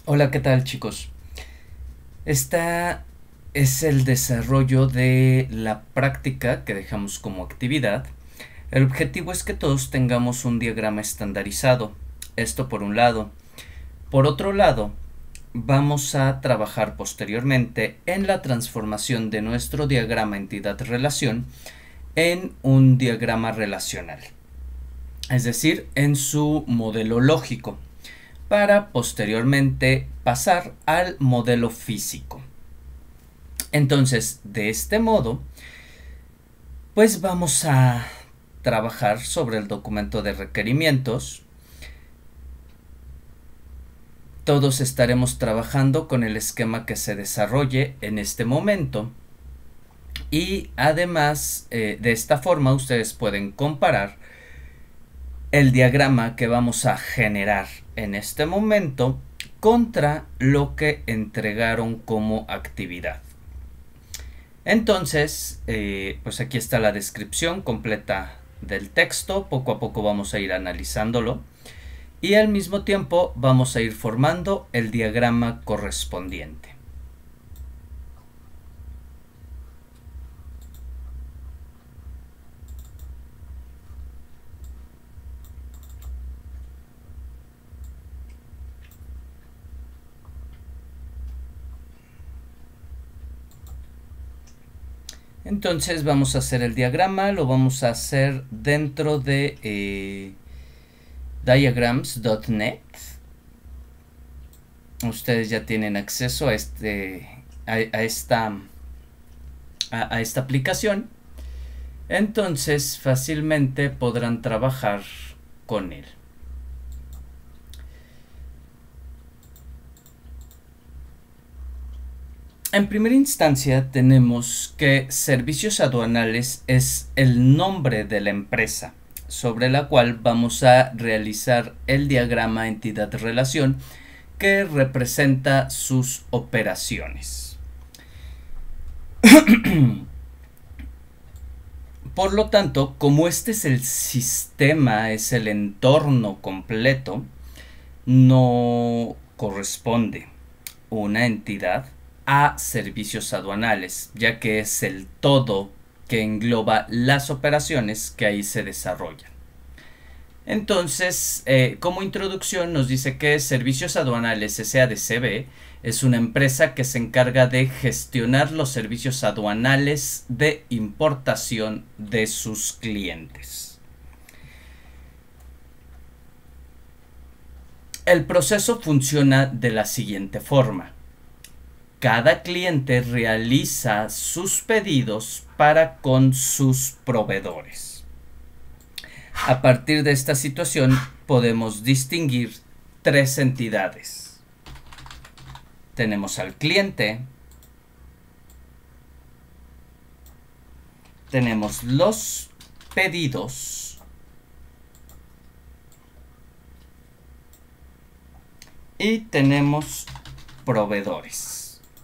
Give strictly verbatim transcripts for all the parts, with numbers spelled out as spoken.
Hola, ¿qué tal, chicos? Esta es el desarrollo de la práctica que dejamos como actividad. El objetivo es que todos tengamos un diagrama estandarizado. Esto por un lado. Por otro lado, vamos a trabajar posteriormente en la transformación de nuestro diagrama entidad-relación en un diagrama relacional, es decir, en su modelo lógico, para posteriormente pasar al modelo físico. Entonces, de este modo, pues vamos a trabajar sobre el documento de requerimientos. Todos estaremos trabajando con el esquema que se desarrolle en este momento. Y además, eh, de esta forma, ustedes pueden comparar el diagrama que vamos a generar en este momento contra lo que entregaron como actividad. Entonces, eh, pues aquí está la descripción completa del texto. Poco a poco vamos a ir analizándolo y al mismo tiempo vamos a ir formando el diagrama correspondiente. Entonces vamos a hacer el diagrama, lo vamos a hacer dentro de eh, diagrams punto net. Ustedes ya tienen acceso a este a, a esta a, a esta aplicación, entonces fácilmente podrán trabajar con él. En primera instancia tenemos que servicios aduanales es el nombre de la empresa sobre la cual vamos a realizar el diagrama entidad-relación que representa sus operaciones. Por lo tanto, como este es el sistema, es el entorno completo, no corresponde una entidad a servicios aduanales, ya que es el todo que engloba las operaciones que ahí se desarrollan. Entonces, eh, como introducción nos dice que Servicios Aduanales S A de C B es una empresa que se encarga de gestionar los servicios aduanales de importación de sus clientes. El proceso funciona de la siguiente forma. Cada cliente realiza sus pedidos para con sus proveedores. A partir de esta situación podemos distinguir tres entidades. Tenemos al cliente, tenemos los pedidos y tenemos proveedores.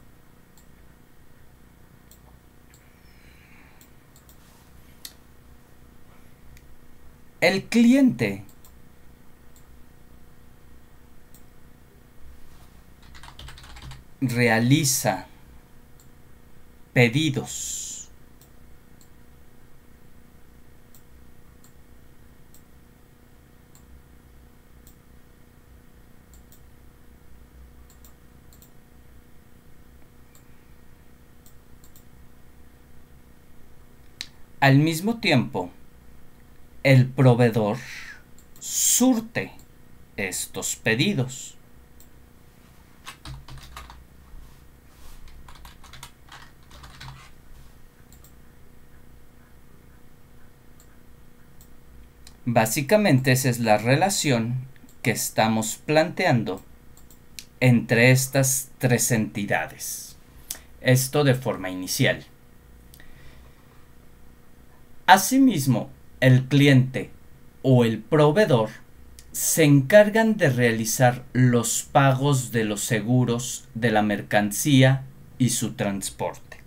El cliente realiza pedidos al mismo tiempo. El proveedor surte estos pedidos. Básicamente esa es la relación que estamos planteando entre estas tres entidades. Esto de forma inicial. Asimismo, el cliente o el proveedor se encargan de realizar los pagos de los seguros de la mercancía y su transporte.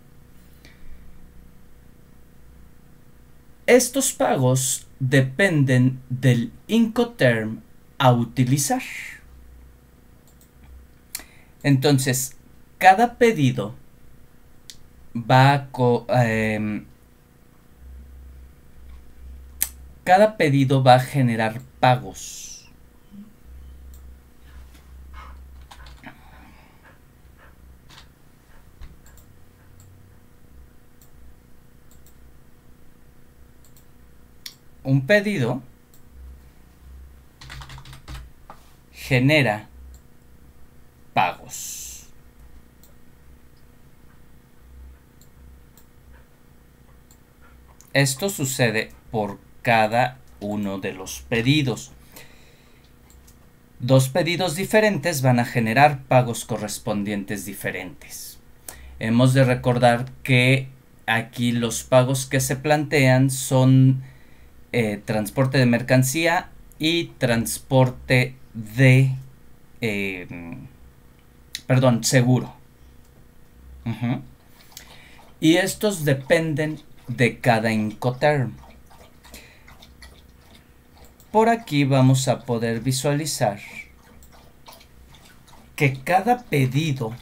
Estos pagos dependen del Incoterm a utilizar. Entonces, cada pedido va a... Co eh, cada pedido va a generar pagos. Un pedido genera pagos. Esto sucede por cada uno de los pedidos. Dos pedidos diferentes van a generar pagos correspondientes diferentes. Hemos de recordar que aquí los pagos que se plantean son eh, transporte de mercancía y transporte de eh, perdón, seguro. Uh-huh. Y estos dependen de cada Incoterm. Por aquí vamos a poder visualizar que cada pedido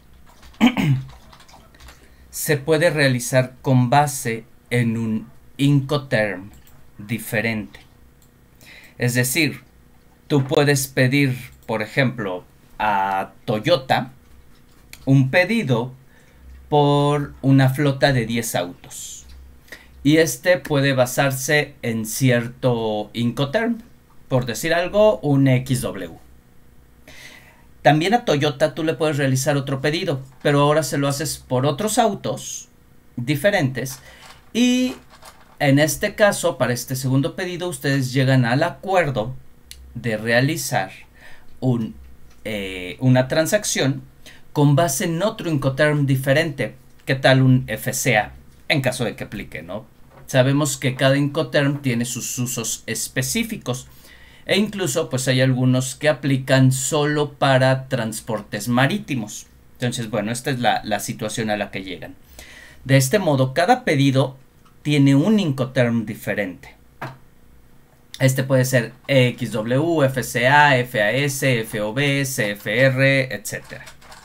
se puede realizar con base en un Incoterm diferente. Es decir, tú puedes pedir, por ejemplo, a Toyota un pedido por una flota de diez autos. Y este puede basarse en cierto Incoterm, por decir algo, un equis doble u. También a Toyota tú le puedes realizar otro pedido, pero ahora se lo haces por otros autos diferentes. Y en este caso, para este segundo pedido, ustedes llegan al acuerdo de realizar un, eh, una transacción con base en otro Incoterm diferente. ¿Qué tal un efe ce a? En caso de que aplique, ¿no? Sabemos que cada Incoterm tiene sus usos específicos. E incluso pues hay algunos que aplican solo para transportes marítimos. Entonces, bueno, esta es la, la situación a la que llegan. De este modo, cada pedido tiene un Incoterm diferente. Este puede ser equis doble u, efe ce a, efe a ese, efe o be, ce efe erre, etcétera.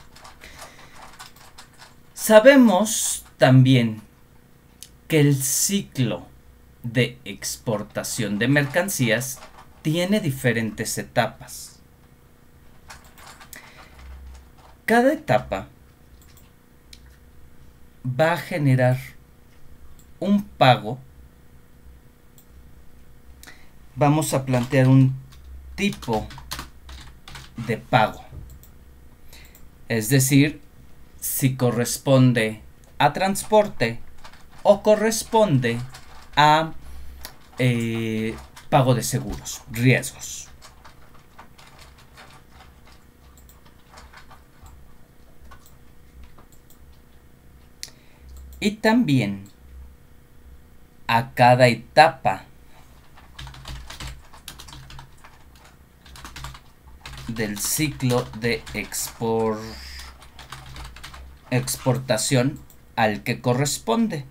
Sabemos también que el ciclo de exportación de mercancías tiene diferentes etapas. Cada etapa va a generar un pago. Vamos a plantear un tipo de pago. Es decir, si corresponde a transporte o corresponde a eh, pago de seguros, riesgos. Y también a cada etapa del ciclo de export, exportación al que corresponde.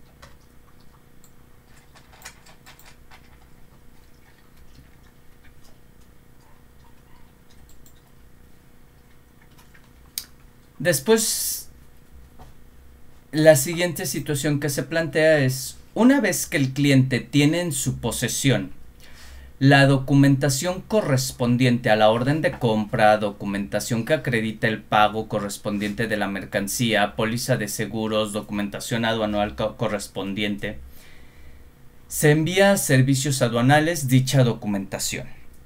Después, la siguiente situación que se plantea es, una vez que el cliente tiene en su posesión la documentación correspondiente a la orden de compra, documentación que acredita el pago correspondiente de la mercancía, póliza de seguros, documentación aduanal co- correspondiente, se envía a servicios aduanales dicha documentación.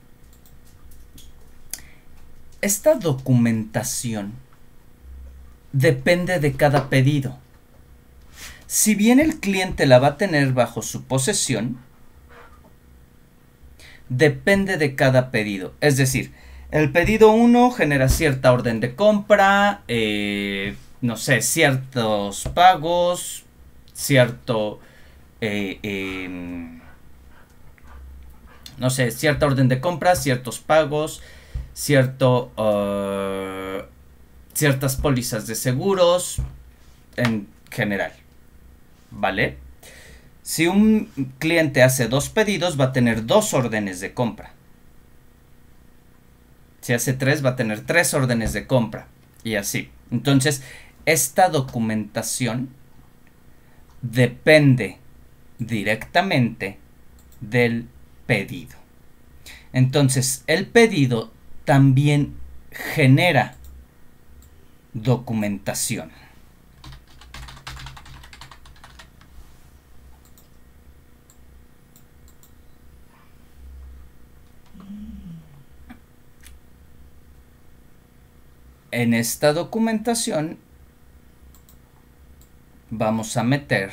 Esta documentación depende de cada pedido. Si bien el cliente la va a tener bajo su posesión, depende de cada pedido. Es decir, el pedido uno genera cierta orden de compra, eh, no sé, ciertos pagos, cierto, eh, eh, no sé, cierta orden de compra, ciertos pagos, cierto, uh, ciertas pólizas de seguros en general, ¿vale? Si un cliente hace dos pedidos, va a tener dos órdenes de compra. Si hace tres, va a tener tres órdenes de compra. y así. Entonces, esta documentación depende directamente del pedido. Entonces, el pedido también genera documentación. En esta documentación vamos a meter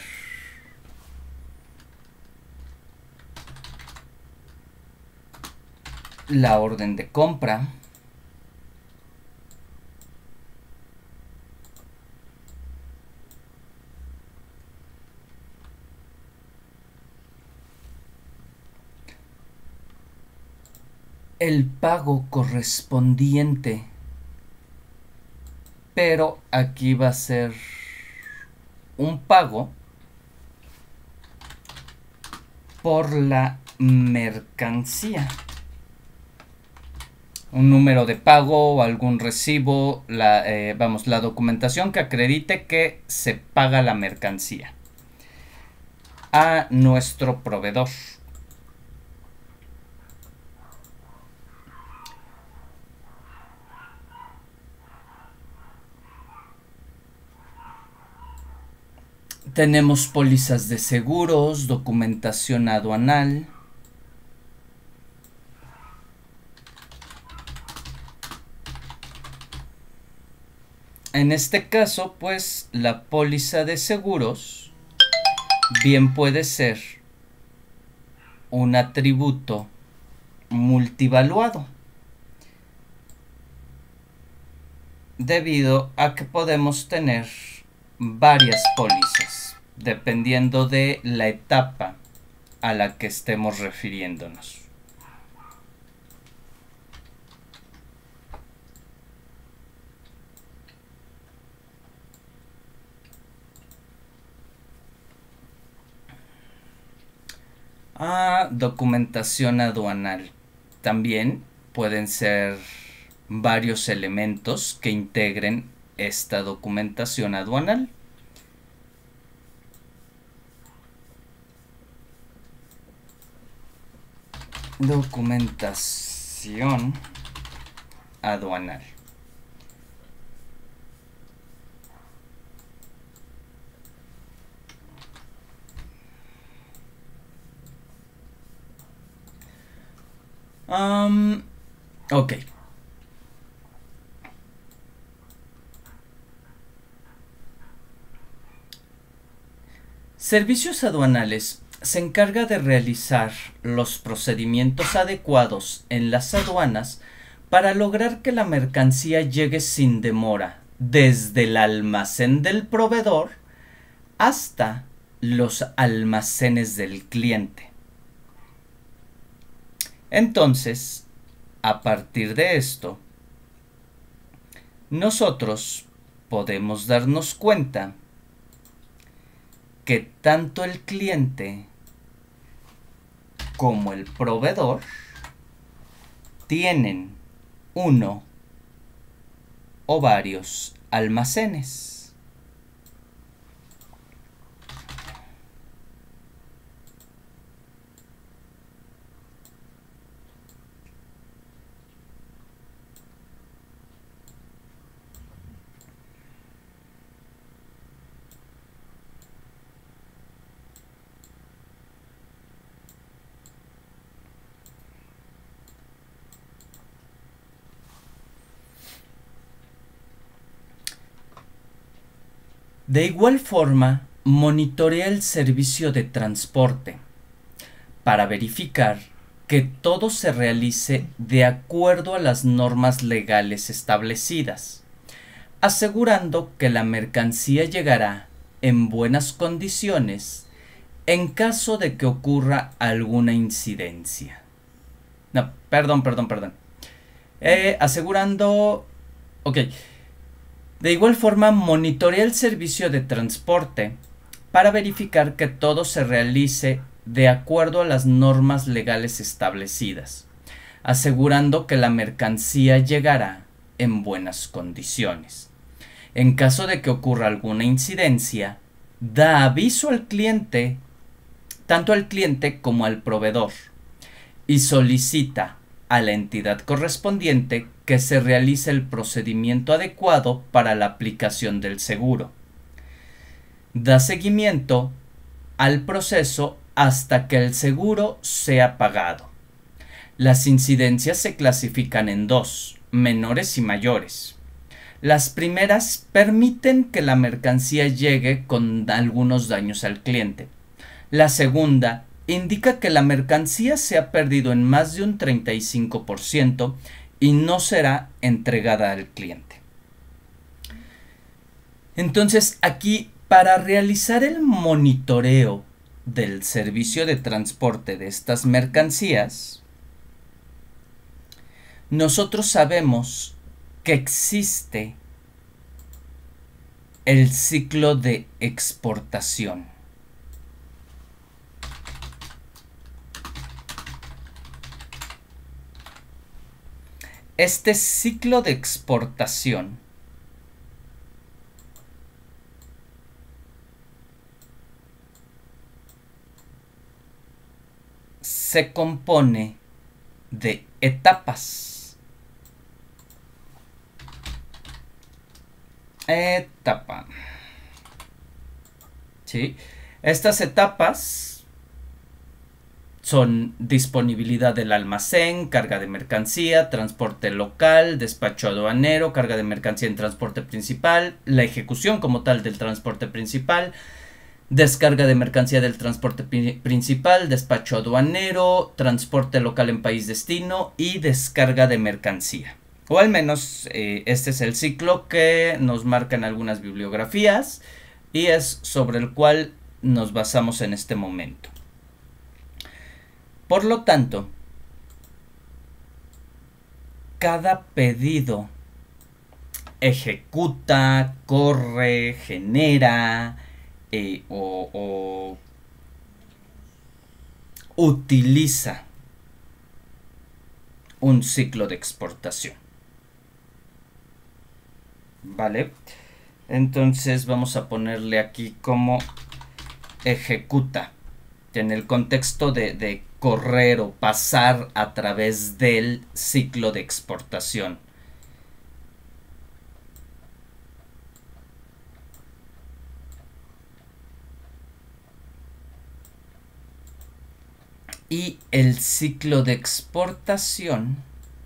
la orden de compra, el pago correspondiente, pero aquí va a ser un pago por la mercancía. Un número de pago o algún recibo, la, eh, vamos, la documentación que acredite que se paga la mercancía a nuestro proveedor. Tenemos pólizas de seguros, documentación aduanal. En este caso, pues, la póliza de seguros bien puede ser un atributo multivaluado, debido a que podemos tener varias pólizas, dependiendo de la etapa a la que estemos refiriéndonos. Ah, documentación aduanal. También pueden ser varios elementos que integren esta documentación aduanal. Documentación aduanal. Um, ok. Servicios aduanales se encarga de realizar los procedimientos adecuados en las aduanas para lograr que la mercancía llegue sin demora desde el almacén del proveedor hasta los almacenes del cliente. Entonces, a partir de esto, nosotros podemos darnos cuenta que tanto el cliente como el proveedor tienen uno o varios almacenes. De igual forma, monitorea el servicio de transporte para verificar que todo se realice de acuerdo a las normas legales establecidas, asegurando que la mercancía llegará en buenas condiciones en caso de que ocurra alguna incidencia. No, perdón, perdón, perdón. Eh, asegurando... Ok. De igual forma, monitorea el servicio de transporte para verificar que todo se realice de acuerdo a las normas legales establecidas, asegurando que la mercancía llegará en buenas condiciones. En caso de que ocurra alguna incidencia, da aviso al cliente, tanto al cliente como al proveedor, y solicita a la entidad correspondiente que se realice el procedimiento adecuado para la aplicación del seguro. Da seguimiento al proceso hasta que el seguro sea pagado. Las incidencias se clasifican en dos, menores y mayores. Las primeras permiten que la mercancía llegue con algunos daños al cliente. La segunda indica que la mercancía se ha perdido en más de un treinta y cinco por ciento y no será entregada al cliente. Entonces, aquí, para realizar el monitoreo del servicio de transporte de estas mercancías, nosotros sabemos que existe el ciclo de exportación. Este ciclo de exportación se compone de etapas. Etapa. ¿Sí? Estas etapas son disponibilidad del almacén, carga de mercancía, transporte local, despacho aduanero, carga de mercancía en transporte principal, la ejecución como tal del transporte principal, descarga de mercancía del transporte principal, despacho aduanero, transporte local en país destino y descarga de mercancía. O al menos eh, este es el ciclo que nos marcan algunas bibliografías y es sobre el cual nos basamos en este momento. Por lo tanto, cada pedido ejecuta, corre, genera eh, o, o utiliza un ciclo de exportación. ¿Vale? Entonces vamos a ponerle aquí como ejecuta. En el contexto de, de correr o pasar a través del ciclo de exportación. Y el ciclo de exportación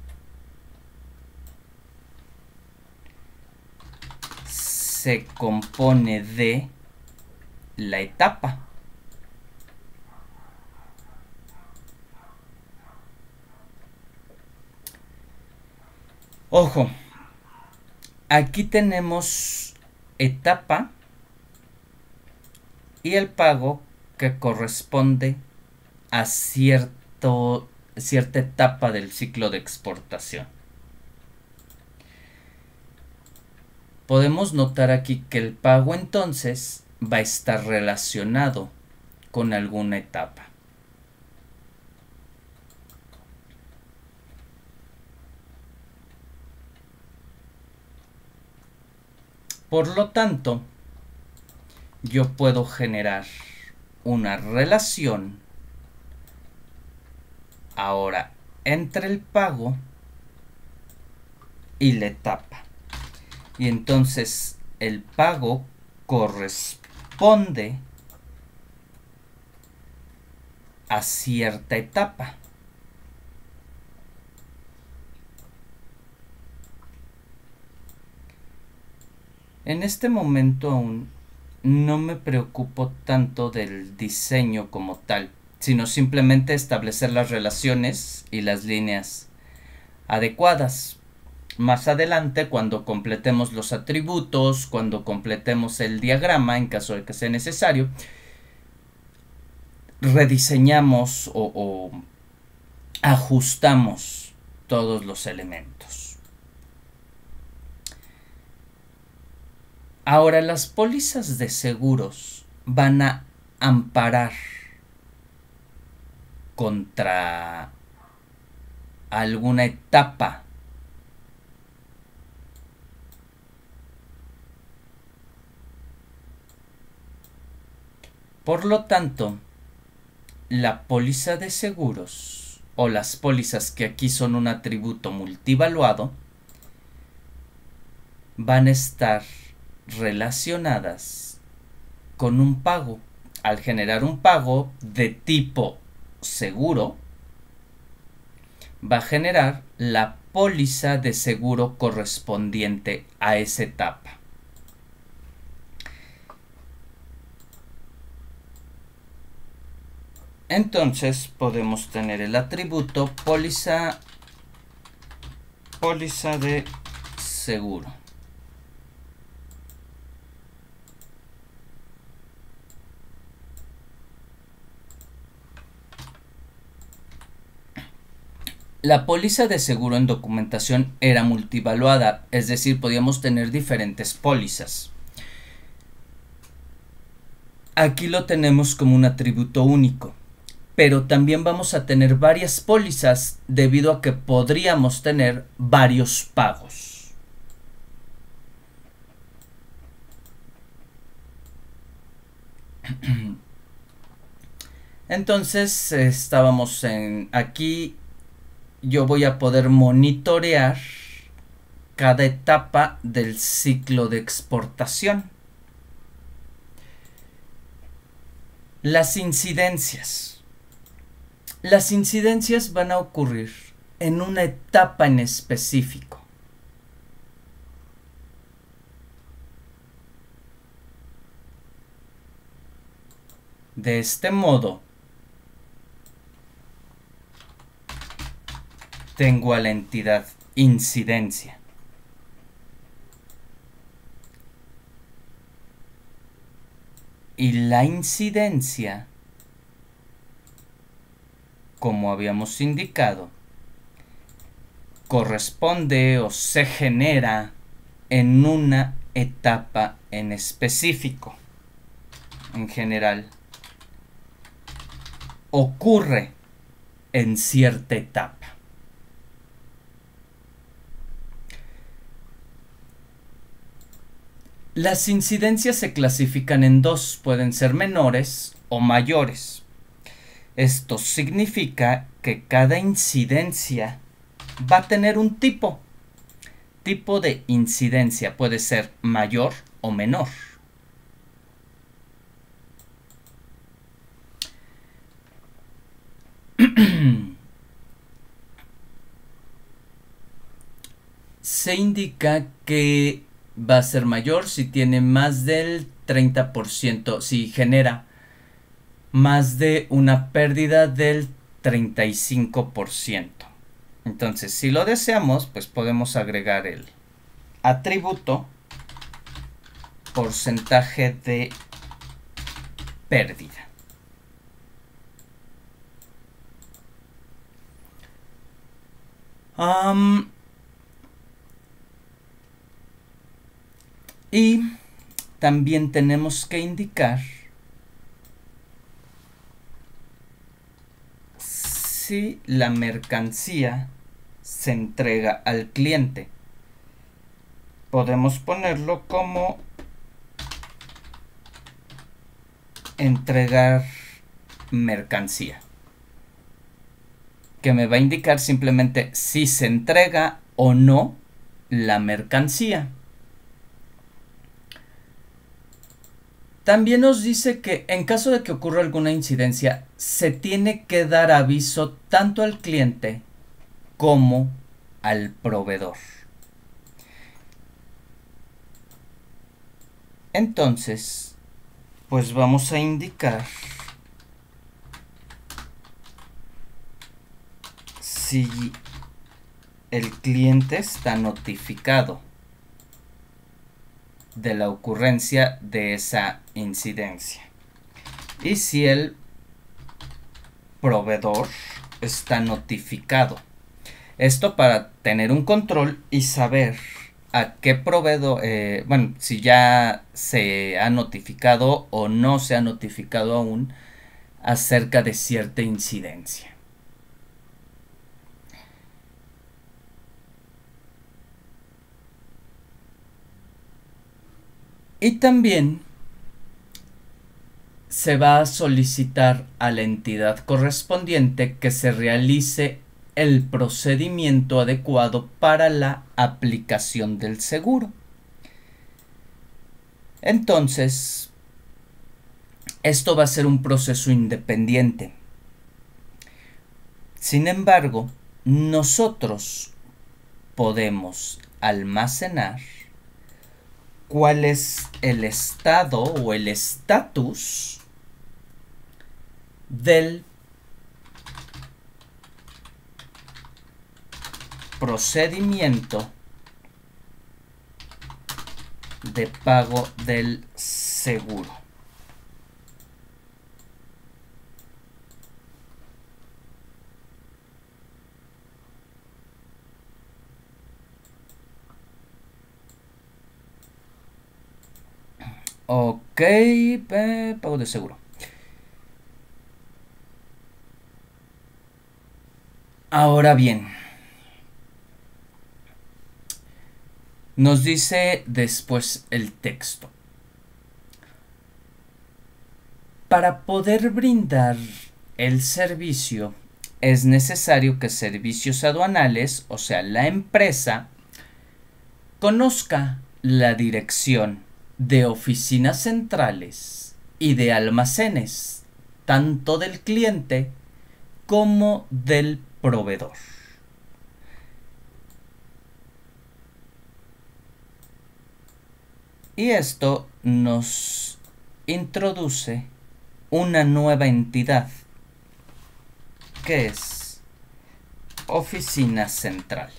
se compone de la etapa. Ojo, aquí tenemos etapa y el pago que corresponde a cierto, cierta etapa del ciclo de exportación. Podemos notar aquí que el pago entonces va a estar relacionado con alguna etapa. Por lo tanto, yo puedo generar una relación ahora entre el pago y la etapa. Y entonces el pago corresponde a cierta etapa. En este momento aún no me preocupo tanto del diseño como tal, sino simplemente establecer las relaciones y las líneas adecuadas. Más adelante, cuando completemos los atributos, cuando completemos el diagrama, en caso de que sea necesario, rediseñamos o, o ajustamos todos los elementos. Ahora, las pólizas de seguros van a amparar contra alguna etapa Por lo tanto, la póliza de seguros o las pólizas que aquí son un atributo multivaluado van a estar relacionadas con un pago. Al generar un pago de tipo seguro, va a generar la póliza de seguro correspondiente a esa etapa. Entonces podemos tener el atributo póliza, póliza de seguro. La póliza de seguro en documentación era multivaluada, es decir, podíamos tener diferentes pólizas. Aquí lo tenemos como un atributo único, pero también vamos a tener varias pólizas debido a que podríamos tener varios pagos. Entonces estábamos en aquí. Yo voy a poder monitorear cada etapa del ciclo de exportación. Las incidencias. Las incidencias van a ocurrir en una etapa en específico. De este modo, tengo a la entidad incidencia. Y la incidencia, como habíamos indicado, corresponde o se genera en una etapa en específico. En general, ocurre en cierta etapa. Las incidencias se clasifican en dos, pueden ser menores o mayores. Esto significa que cada incidencia va a tener un tipo. Tipo de incidencia puede ser mayor o menor. Se indica que va a ser mayor si tiene más del treinta por ciento, si genera más de una pérdida del treinta y cinco por ciento. Entonces, si lo deseamos, pues podemos agregar el atributo porcentaje de pérdida. Um, y también tenemos que indicar si la mercancía se entrega al cliente. Podemos ponerlo como entregar mercancía, que me va a indicar simplemente si se entrega o no la mercancía. También nos dice que en caso de que ocurra alguna incidencia, se tiene que dar aviso tanto al cliente como al proveedor. Entonces, pues vamos a indicar si el cliente está notificado de la ocurrencia de esa incidencia y si el proveedor está notificado. Esto para tener un control y saber a qué proveedor, eh, bueno, si ya se ha notificado o no se ha notificado aún acerca de cierta incidencia. Y también se va a solicitar a la entidad correspondiente que se realice el procedimiento adecuado para la aplicación del seguro. Entonces, esto va a ser un proceso independiente. Sin embargo, nosotros podemos almacenar cuál es el estado o el estatus del procedimiento de pago del seguro. Ok, eh, pago de seguro. Ahora bien, nos dice después el texto. Para poder brindar el servicio, es necesario que Servicios Aduanales, o sea, la empresa, conozca la dirección de oficinas centrales y de almacenes, tanto del cliente como del proveedor. Y esto nos introduce una nueva entidad que es Oficina Central,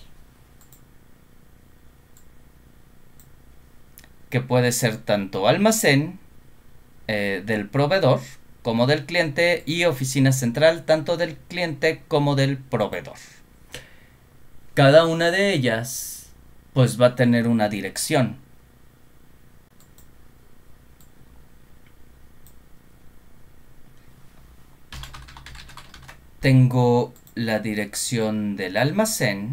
que puede ser tanto almacén eh, del proveedor como del cliente y oficina central tanto del cliente como del proveedor. Cada una de ellas pues va a tener una dirección. Tengo la dirección del almacén.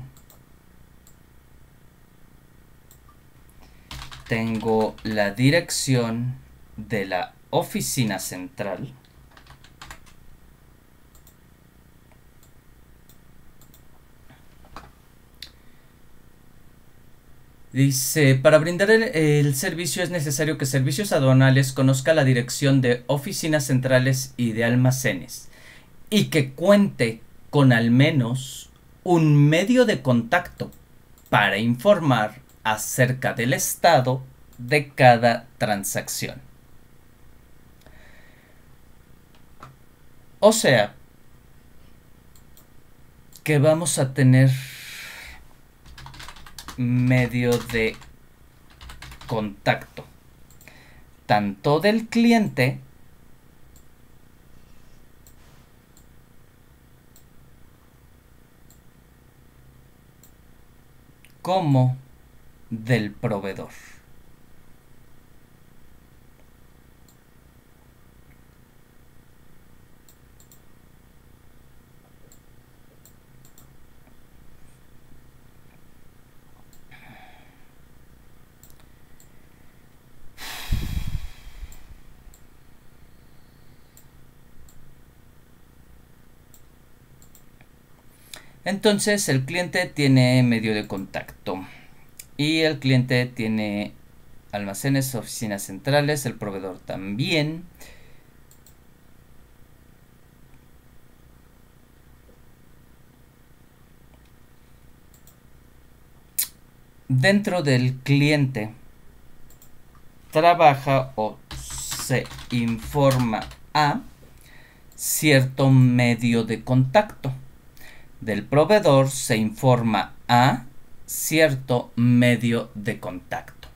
Tengo la dirección de la oficina central. Dice, para brindar el, el servicio es necesario que Servicios Aduanales conozca la dirección de oficinas centrales y de almacenes y que cuente con al menos un medio de contacto para informar acerca del estado de cada transacción. O sea, que vamos a tener medio de contacto tanto del cliente como del proveedor. Entonces el cliente tiene medio de contacto y el cliente tiene almacenes, oficinas centrales, el proveedor también. Dentro del cliente trabaja o se informa a cierto medio de contacto. Del proveedor se informa a cierto medio de contacto.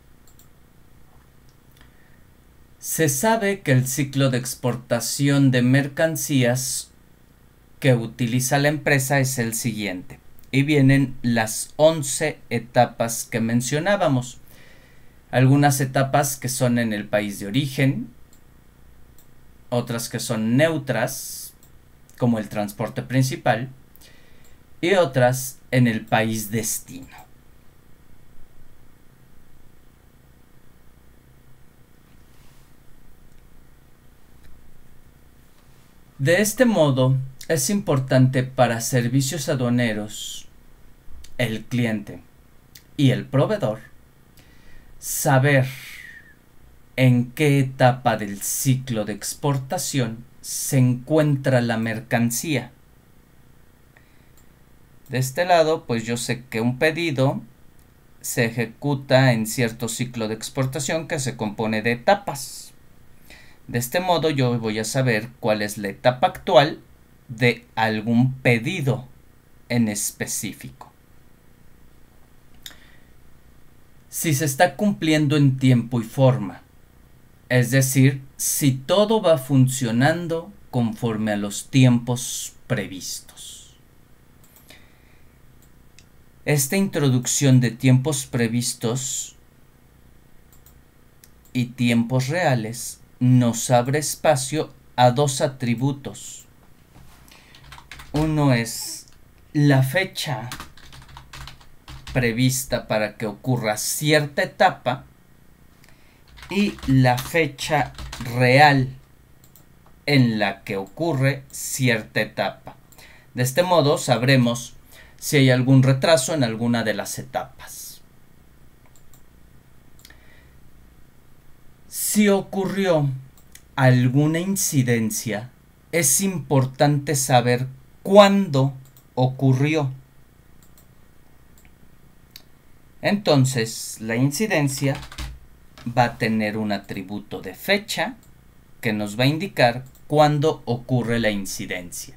Se sabe que el ciclo de exportación de mercancías que utiliza la empresa es el siguiente. Y vienen las once etapas que mencionábamos. Algunas etapas que son en el país de origen, otras que son neutras, como el transporte principal, y otras en el país destino. De este modo, es importante para servicios aduaneros, el cliente y el proveedor saber en qué etapa del ciclo de exportación se encuentra la mercancía. De este lado, pues yo sé que un pedido se ejecuta en cierto ciclo de exportación que se compone de etapas. De este modo yo voy a saber cuál es la etapa actual de algún pedido en específico. Si se está cumpliendo en tiempo y forma, es decir, si todo va funcionando conforme a los tiempos previstos. Esta introducción de tiempos previstos y tiempos reales nos abre espacio a dos atributos. Uno es la fecha prevista para que ocurra cierta etapa y la fecha real en la que ocurre cierta etapa. De este modo sabremos si hay algún retraso en alguna de las etapas. Si ocurrió alguna incidencia, es importante saber cuándo ocurrió. Entonces, la incidencia va a tener un atributo de fecha que nos va a indicar cuándo ocurre la incidencia.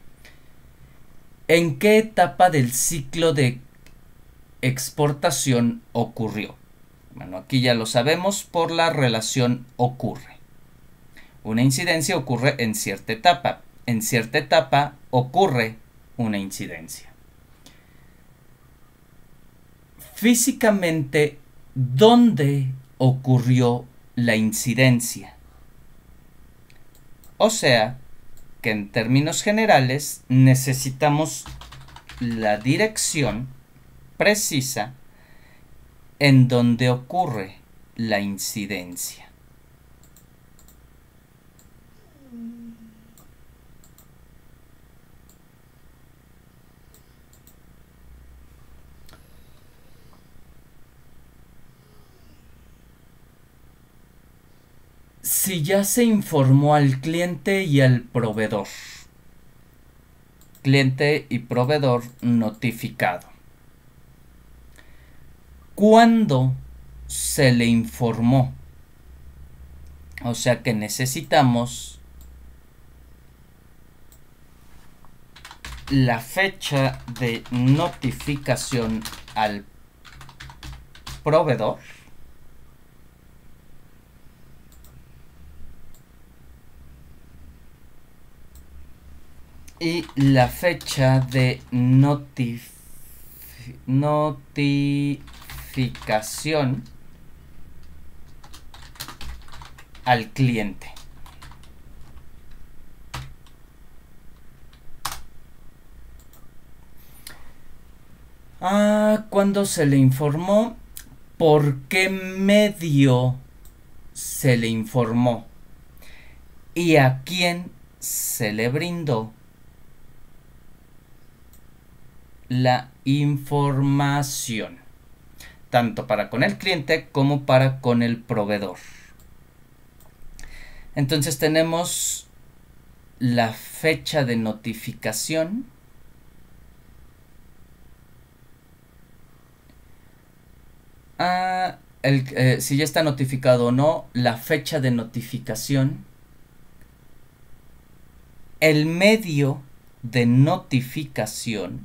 ¿En qué etapa del ciclo de exportación ocurrió? Bueno, aquí ya lo sabemos por la relación ocurre. Una incidencia ocurre en cierta etapa. En cierta etapa ocurre una incidencia. Físicamente, ¿dónde ocurrió la incidencia? O sea, que en términos generales necesitamos la dirección precisa en donde ocurre la incidencia. Si ya se informó al cliente y al proveedor. Cliente y proveedor notificado. ¿Cuándo se le informó? O sea que necesitamos la fecha de notificación al proveedor y la fecha de notif notificación al cliente. Ah, ¿cuándo se le informó? ¿Por qué medio se le informó? ¿Y a quién se le brindó la información? Tanto para con el cliente como para con el proveedor. Entonces tenemos la fecha de notificación, ah, el, eh, si ya está notificado o no, la fecha de notificación, el medio de notificación,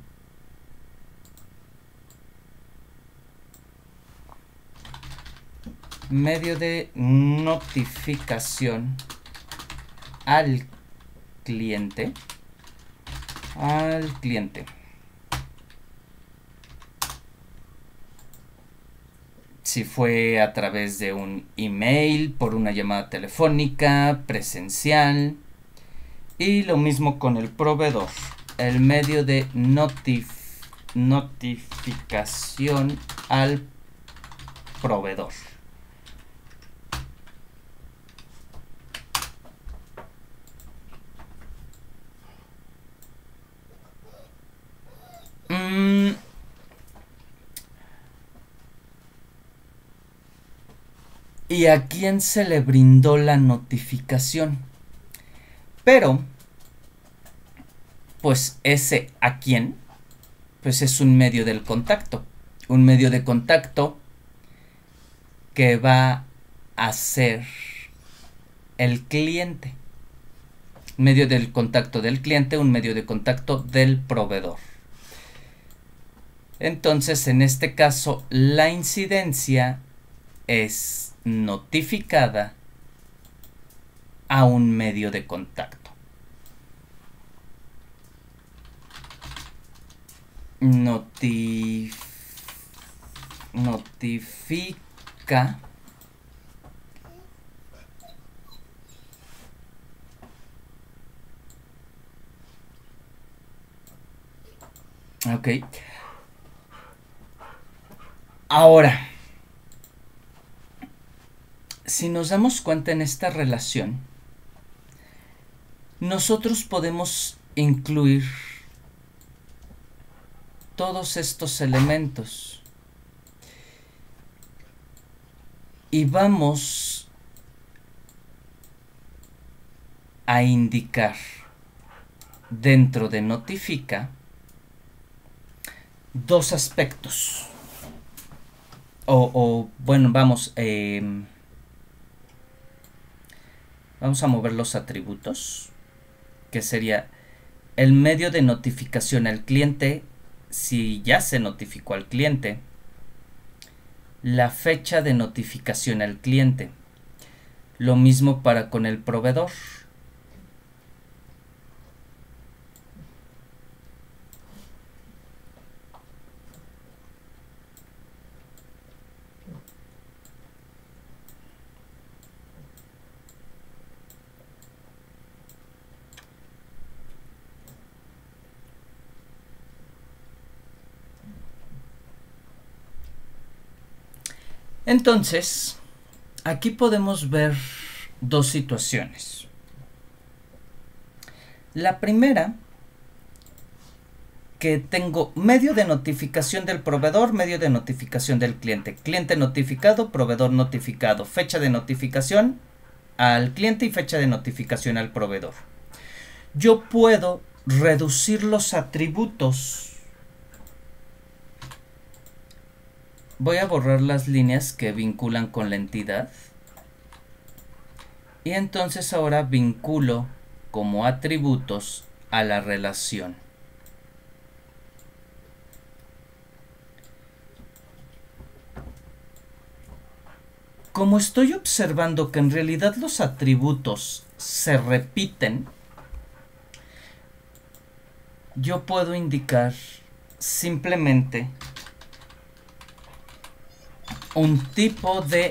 medio de notificación al cliente, al cliente. Si fue a través de un email, por una llamada telefónica, presencial. Y lo mismo con el proveedor. El medio de notif notificación al proveedor. y a quién se le brindó la notificación. Pero, pues ese a quién, pues es un medio del contacto. Un medio de contacto que va a ser el cliente. Medio del contacto del cliente, un medio de contacto del proveedor. Entonces, en este caso, la incidencia es notificada a un medio de contacto. Notif notifica ok. Ahora, si nos damos cuenta en esta relación, nosotros podemos incluir todos estos elementos y vamos a indicar dentro de notifica dos aspectos. O, o bueno, vamos, eh, vamos a mover los atributos, que sería el medio de notificación al cliente, si ya se notificó al cliente, la fecha de notificación al cliente, lo mismo para con el proveedor. Entonces, aquí podemos ver dos situaciones. La primera, que tengo medio de notificación del proveedor, medio de notificación del cliente. Cliente notificado, proveedor notificado. Fecha de notificación al cliente y fecha de notificación al proveedor. Yo puedo reducir los atributos. Voy a borrar las líneas que vinculan con la entidad. Y entonces ahora vinculo como atributos a la relación. Como estoy observando que en realidad los atributos se repiten, yo puedo indicar simplemente un tipo de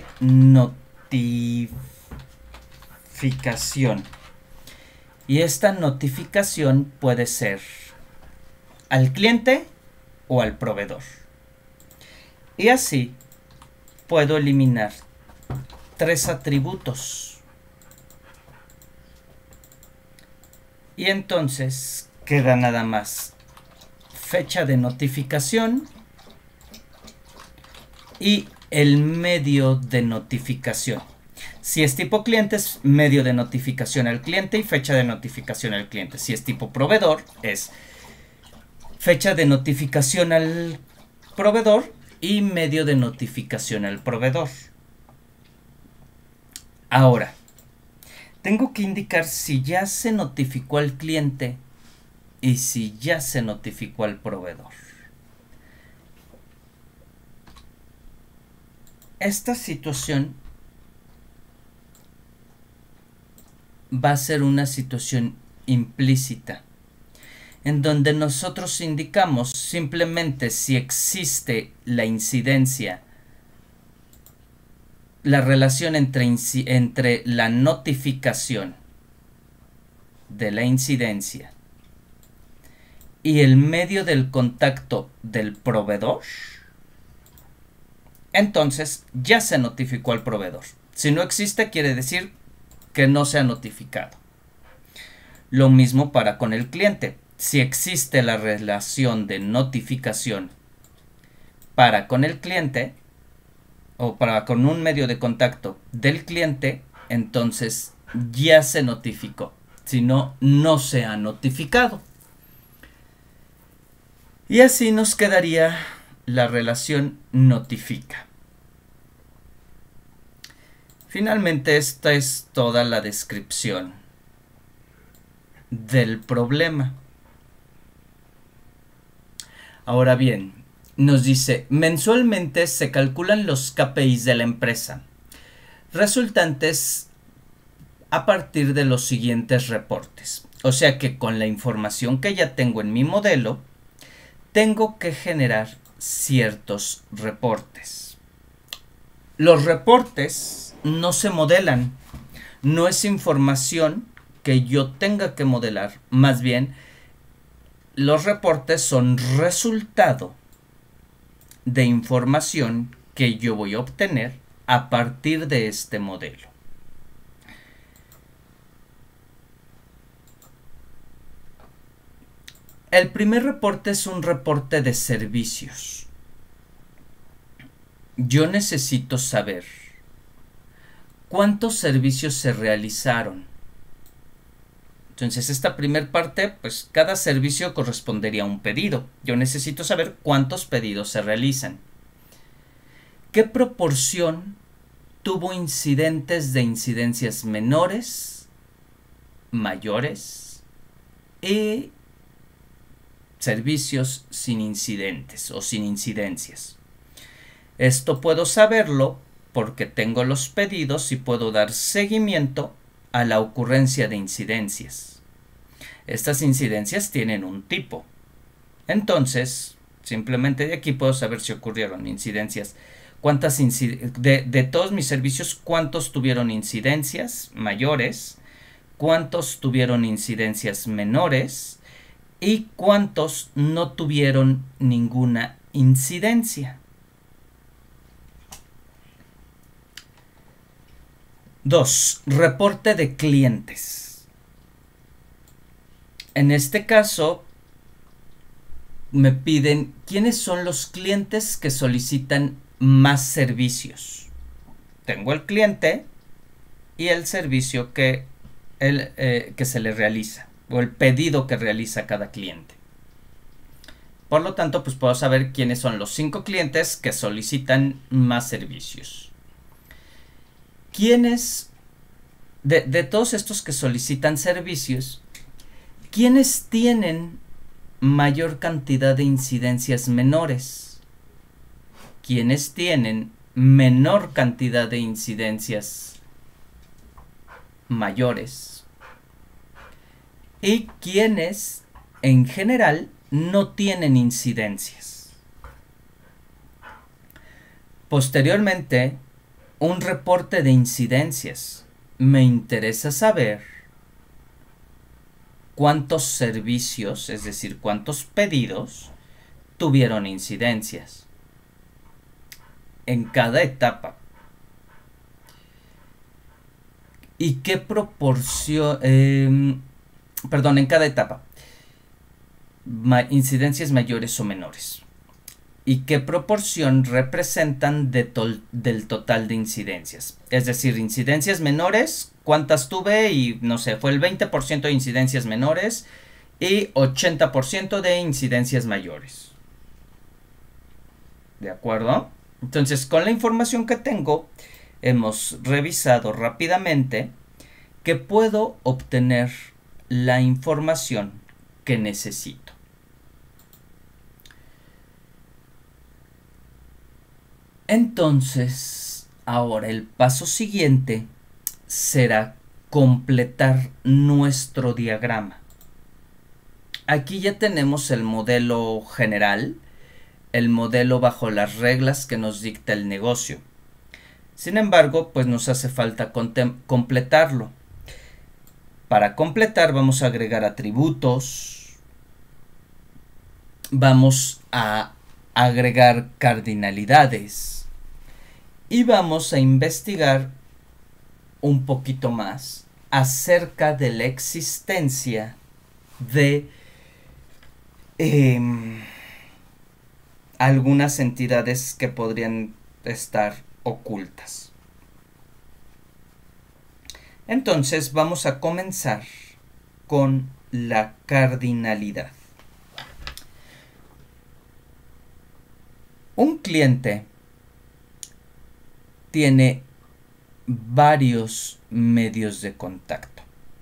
notificación. Y esta notificación puede ser al cliente o al proveedor. Y así puedo eliminar tres atributos. Y entonces queda nada más fecha de notificación y el medio de notificación. Si es tipo cliente, es medio de notificación al cliente y fecha de notificación al cliente. Si es tipo proveedor, es fecha de notificación al proveedor y medio de notificación al proveedor. Ahora, tengo que indicar si ya se notificó al cliente y si ya se notificó al proveedor. Esta situación va a ser una situación implícita, en donde nosotros indicamos simplemente si existe la incidencia, la relación entre, entre la notificación de la incidencia y el medio del contacto del proveedor, entonces ya se notificó al proveedor. Si no existe, quiere decir que no se ha notificado. Lo mismo para con el cliente. Si existe la relación de notificación para con el cliente, o para con un medio de contacto del cliente, entonces ya se notificó. Si no, no se ha notificado. Y así nos quedaría la relación notifica. Finalmente, esta es toda la descripción del problema. Ahora bien, nos dice, mensualmente se calculan los K P Is de la empresa, resultantes a partir de los siguientes reportes. O sea que con la información que ya tengo en mi modelo, tengo que generar ciertos reportes. Los reportes no se modelan, no es información que yo tenga que modelar, más bien los reportes son resultado de información que yo voy a obtener a partir de este modelo. El primer reporte es un reporte de servicios. Yo necesito saber cuántos servicios se realizaron. Entonces, esta primera parte, pues cada servicio correspondería a un pedido. Yo necesito saber cuántos pedidos se realizan. ¿Qué proporción tuvo incidentes de incidencias menores, mayores y servicios sin incidentes o sin incidencias? Esto puedo saberlo porque tengo los pedidos y puedo dar seguimiento a la ocurrencia de incidencias. Estas incidencias tienen un tipo. Entonces, simplemente de aquí puedo saber si ocurrieron incidencias. ¿Cuántas incid- de, de todos mis servicios, cuántos tuvieron incidencias mayores? ¿Cuántos tuvieron incidencias menores? ¿Y cuántos no tuvieron ninguna incidencia? dos. Reporte de clientes. En este caso, me piden quiénes son los clientes que solicitan más servicios. Tengo el cliente y el servicio que, el, eh, que se le realiza, o el pedido que realiza cada cliente. Por lo tanto, pues puedo saber quiénes son los cinco clientes que solicitan más servicios. ¿Quiénes, de, de todos estos que solicitan servicios, quiénes tienen mayor cantidad de incidencias menores? ¿Quiénes tienen menor cantidad de incidencias mayores? ¿Y quiénes, en general, no tienen incidencias? Posteriormente, un reporte de incidencias. Me interesa saber cuántos servicios, es decir, cuántos pedidos tuvieron incidencias en cada etapa. ¿Y qué proporción? Eh, perdón, en cada etapa. Ma- incidencias mayores o menores. ¿Y qué proporción representan de tol- del total de incidencias? Es decir, incidencias menores, ¿cuántas tuve? Y no sé, fue el veinte por ciento de incidencias menores y ochenta por ciento de incidencias mayores. ¿De acuerdo? Entonces, con la información que tengo, hemos revisado rápidamente que puedo obtener la información que necesito. Entonces, ahora el paso siguiente será completar nuestro diagrama. Aquí ya tenemos el modelo general, el modelo bajo las reglas que nos dicta el negocio. Sin embargo, pues nos hace falta completarlo. Para completar vamos a agregar atributos, vamos a agregar cardinalidades y vamos a investigar un poquito más acerca de la existencia de eh, algunas entidades que podrían estar ocultas. Entonces vamos a comenzar con la cardinalidad. Un cliente tiene varios medios de contacto.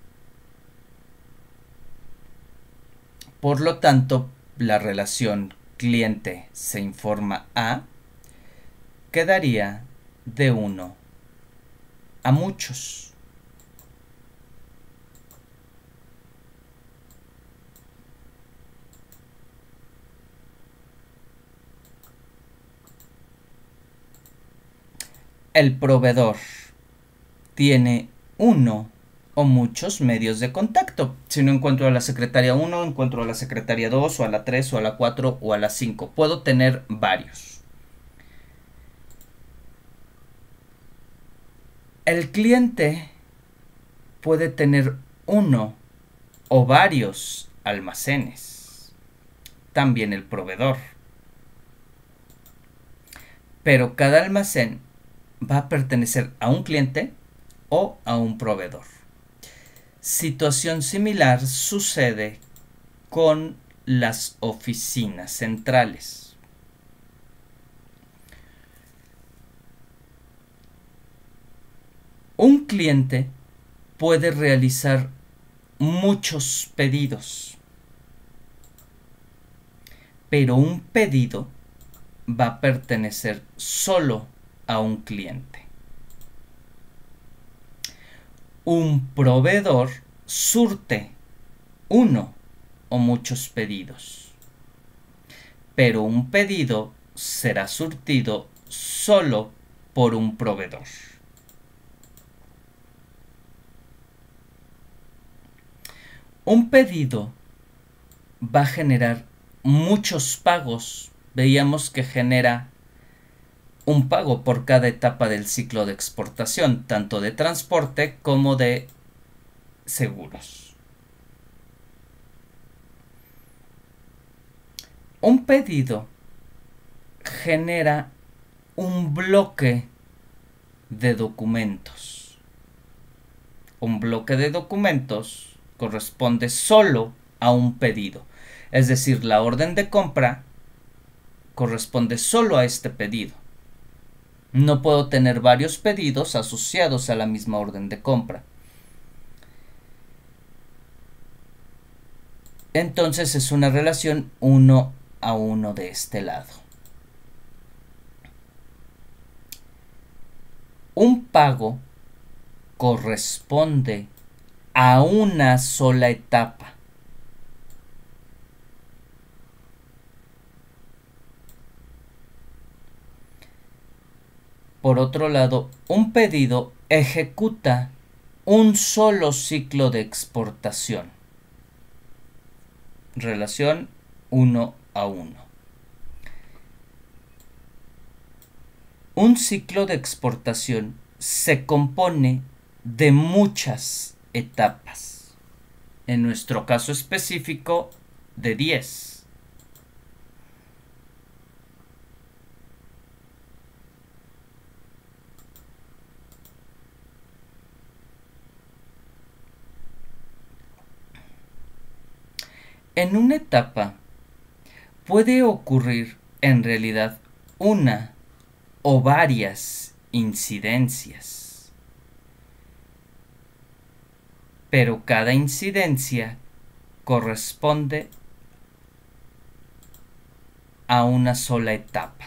Por lo tanto, la relación cliente se informa a quedaría de uno a muchos. El proveedor tiene uno o muchos medios de contacto. Si no encuentro a la secretaria uno, encuentro a la secretaria dos, o a la tres, o a la cuatro, o a la cinco. Puedo tener varios. El cliente puede tener uno o varios almacenes. También el proveedor. Pero cada almacén va a pertenecer a un cliente o a un proveedor. Situación similar sucede con las oficinas centrales. Un cliente puede realizar muchos pedidos, pero un pedido va a pertenecer solo a un cliente. Un proveedor surte uno o muchos pedidos, pero un pedido será surtido solo por un proveedor. Un pedido va a generar muchos pagos. Veíamos que genera un pago por cada etapa del ciclo de exportación, tanto de transporte como de seguros. Un pedido genera un bloque de documentos. Un bloque de documentos corresponde solo a un pedido. Es decir, la orden de compra corresponde solo a este pedido. No puedo tener varios pedidos asociados a la misma orden de compra. Entonces es una relación uno a uno de este lado. Un pago corresponde a una sola etapa. Por otro lado, un pedido ejecuta un solo ciclo de exportación. Relación uno a uno. Un ciclo de exportación se compone de muchas etapas. En nuestro caso específico, de diez. En una etapa puede ocurrir en realidad una o varias incidencias, pero cada incidencia corresponde a una sola etapa.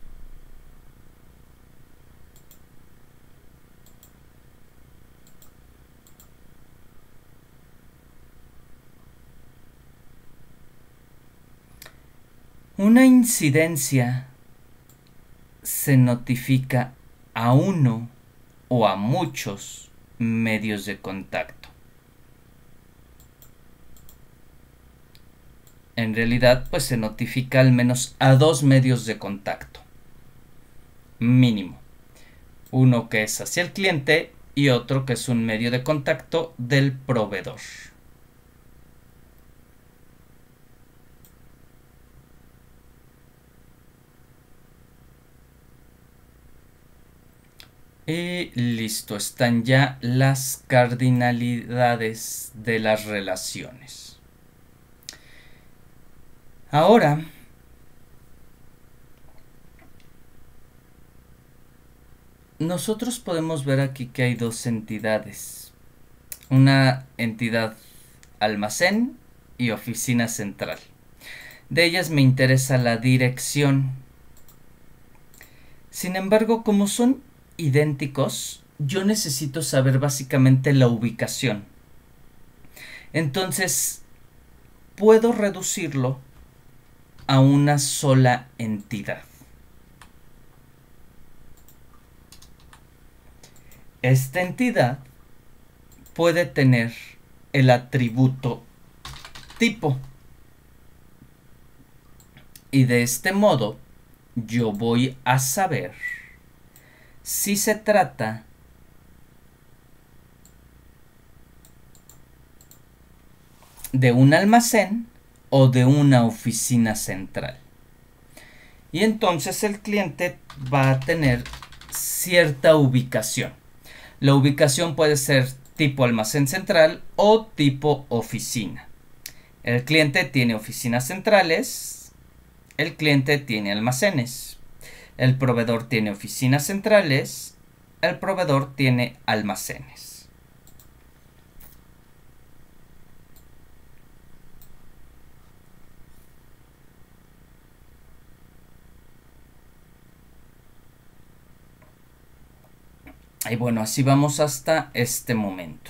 Una incidencia se notifica a uno o a muchos medios de contacto. En realidad, pues se notifica al menos a dos medios de contacto, mínimo. Uno que es hacia el cliente y otro que es un medio de contacto del proveedor. Y listo, están ya las cardinalidades de las relaciones. Ahora, nosotros podemos ver aquí que hay dos entidades. Una entidad almacén y oficina central. De ellas me interesa la dirección. Sin embargo, como son idénticos, yo necesito saber básicamente la ubicación. Entonces, puedo reducirlo a una sola entidad. Esta entidad puede tener el atributo tipo. Y de este modo, yo voy a saber si se trata de un almacén o de una oficina central. Y entonces el cliente va a tener cierta ubicación. La ubicación puede ser tipo almacén central o tipo oficina. El cliente tiene oficinas centrales, el cliente tiene almacenes. El proveedor tiene oficinas centrales, el proveedor tiene almacenes. Y bueno, así vamos hasta este momento.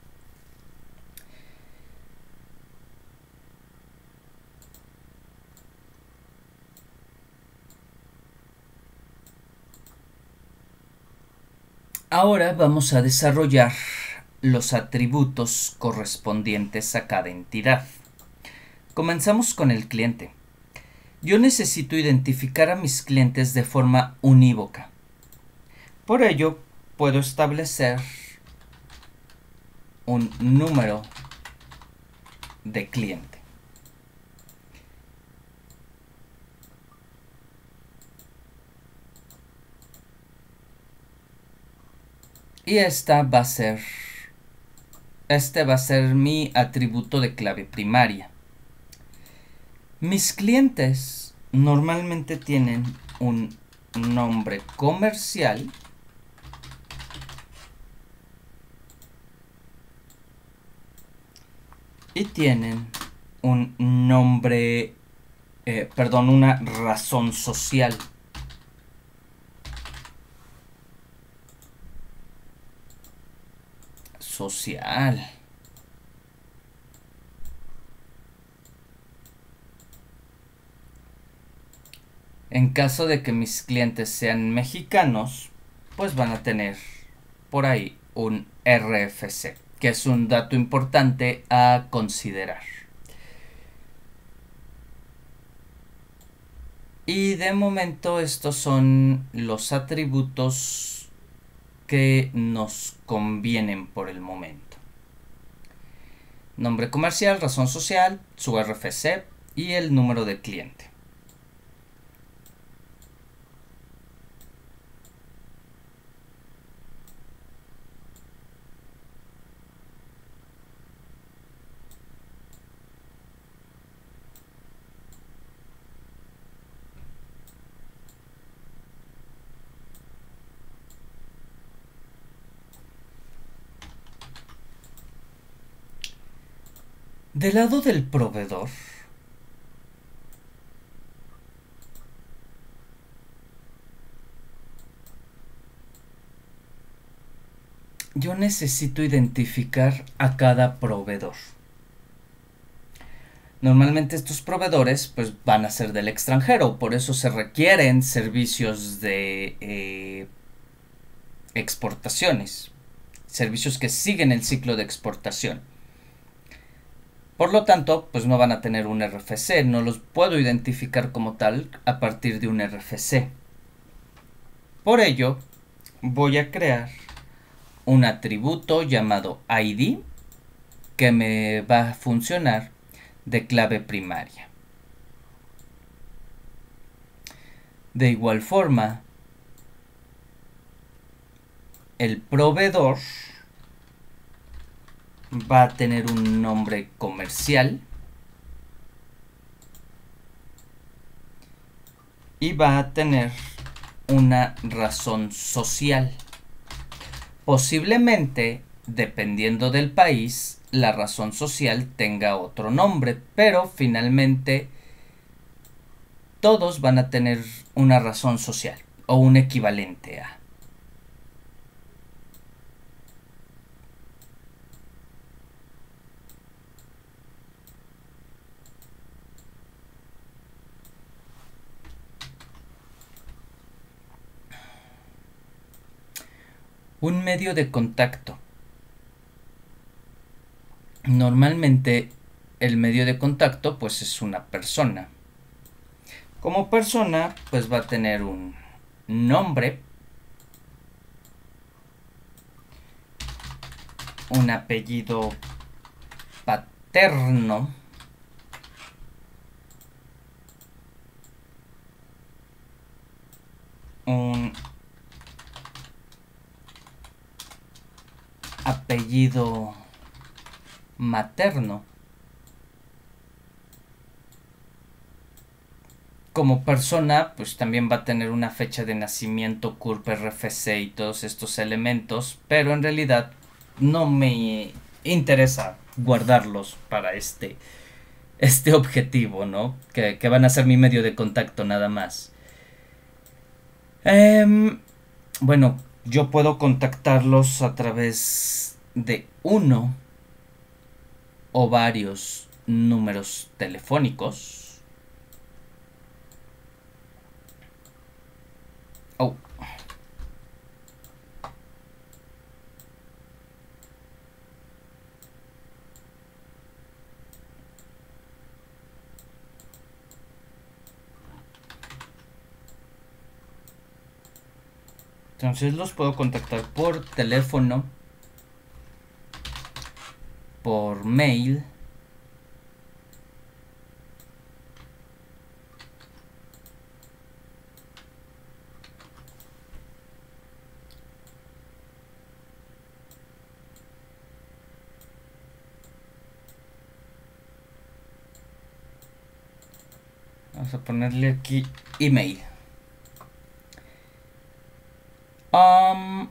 Ahora vamos a desarrollar los atributos correspondientes a cada entidad. Comenzamos con el cliente. Yo necesito identificar a mis clientes de forma unívoca. Por ello, puedo establecer un número de cliente. Y esta va a ser, este va a ser mi atributo de clave primaria. Mis clientes normalmente tienen un nombre comercial y tienen un nombre, eh, perdón, una razón social. Social. En caso de que mis clientes sean mexicanos, pues van a tener por ahí un R F C, que es un dato importante a considerar. Y de momento estos son los atributos que nos convienen por el momento. Nombre comercial, razón social, su R F C y el número de cliente. Del lado del proveedor, yo necesito identificar a cada proveedor. Normalmente estos proveedores pues van a ser del extranjero, por eso se requieren servicios de eh, exportaciones, servicios que siguen el ciclo de exportación. Por lo tanto, pues no van a tener un R F C, no los puedo identificar como tal a partir de un R F C. Por ello, voy a crear un atributo llamado I D que me va a funcionar de clave primaria. De igual forma, el proveedor va a tener un nombre comercial y va a tener una razón social. Posiblemente, dependiendo del país, la razón social tenga otro nombre, pero finalmente todos van a tener una razón social o un equivalente a. Un medio de contacto. Normalmente el medio de contacto pues es una persona. Como persona pues va a tener un nombre, un apellido paterno, un apellido materno. Como persona, pues también va a tener una fecha de nacimiento, C U R P, R F C y todos estos elementos, pero en realidad no me interesa guardarlos para este, este objetivo, ¿no? Que, que van a ser mi medio de contacto nada más. Eh, bueno, yo puedo contactarlos a través de uno o varios números telefónicos. Oh. Entonces los puedo contactar por teléfono, por mail, vamos a ponerle aquí email. Um,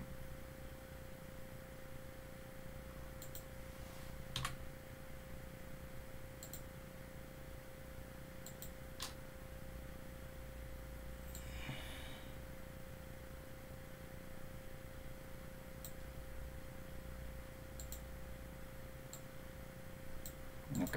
ok.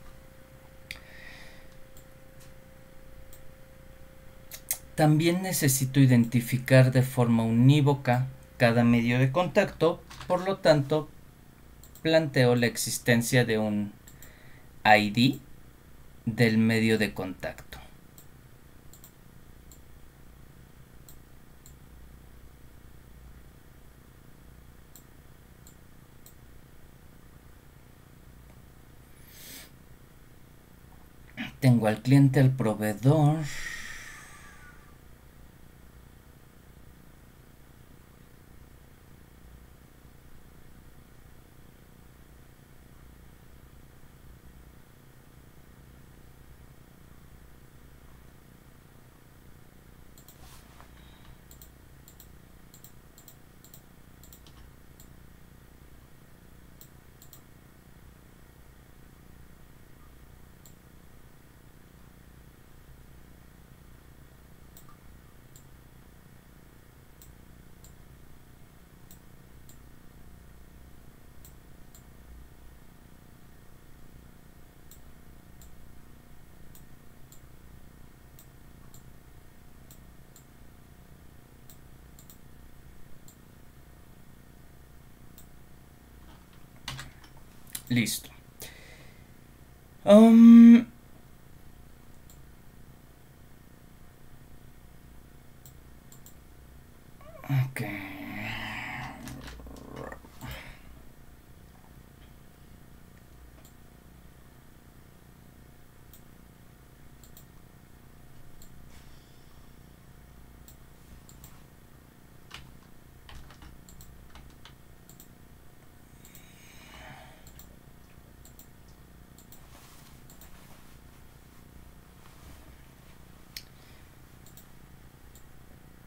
También necesito identificar de forma unívoca cada medio de contacto, por lo tanto, planteo la existencia de un I D del medio de contacto. Tengo al cliente, al proveedor. Listo. Um, ok.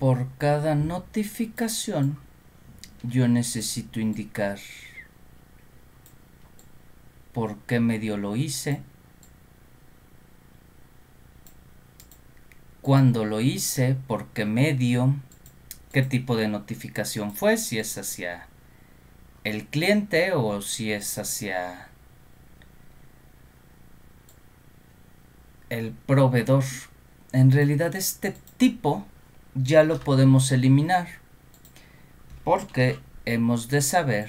por cada notificación yo necesito indicar por qué medio lo hice, cuándo lo hice, por qué medio, qué tipo de notificación fue, si es hacia el cliente o si es hacia el proveedor. En realidad este tipo ya lo podemos eliminar porque hemos de saber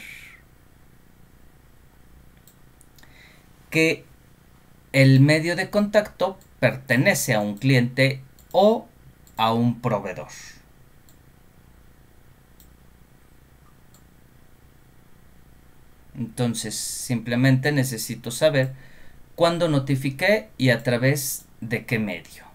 que el medio de contacto pertenece a un cliente o a un proveedor. Entonces simplemente necesito saber cuándo notifiqué y a través de qué medio.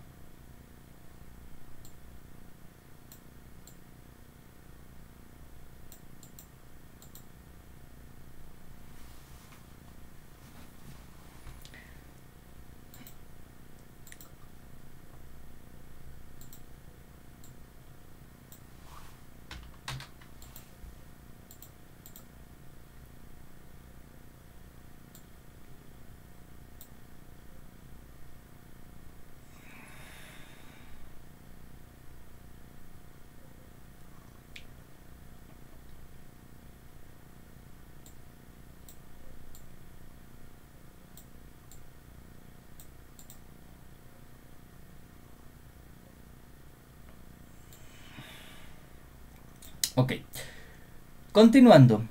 Ok, continuando.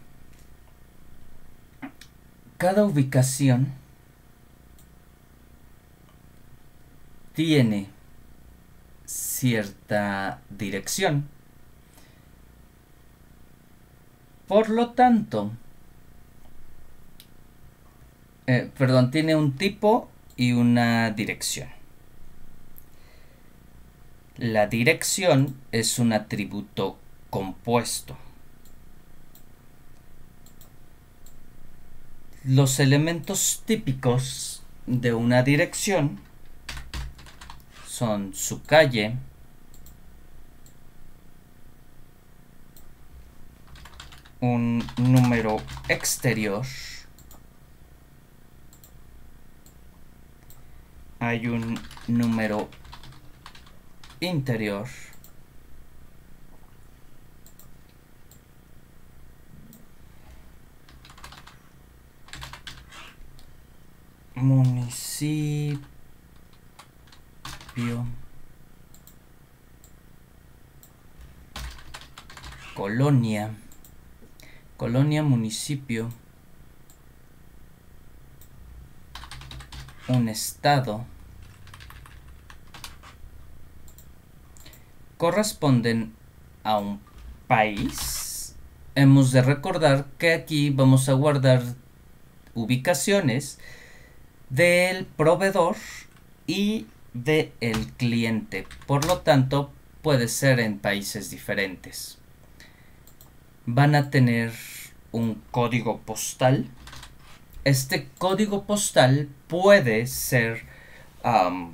Cada ubicación tiene cierta dirección. Por lo tanto, eh, perdón, tiene un tipo y una dirección. La dirección es un atributo compuesto. Los elementos típicos de una dirección son su calle, un número exterior, hay un número interior, municipio, colonia, colonia, municipio, un estado, corresponden a un país. Hemos de recordar que aquí vamos a guardar ubicaciones del proveedor y del cliente. Por lo tanto, puede ser en países diferentes. Van a tener un código postal. Este código postal puede ser um,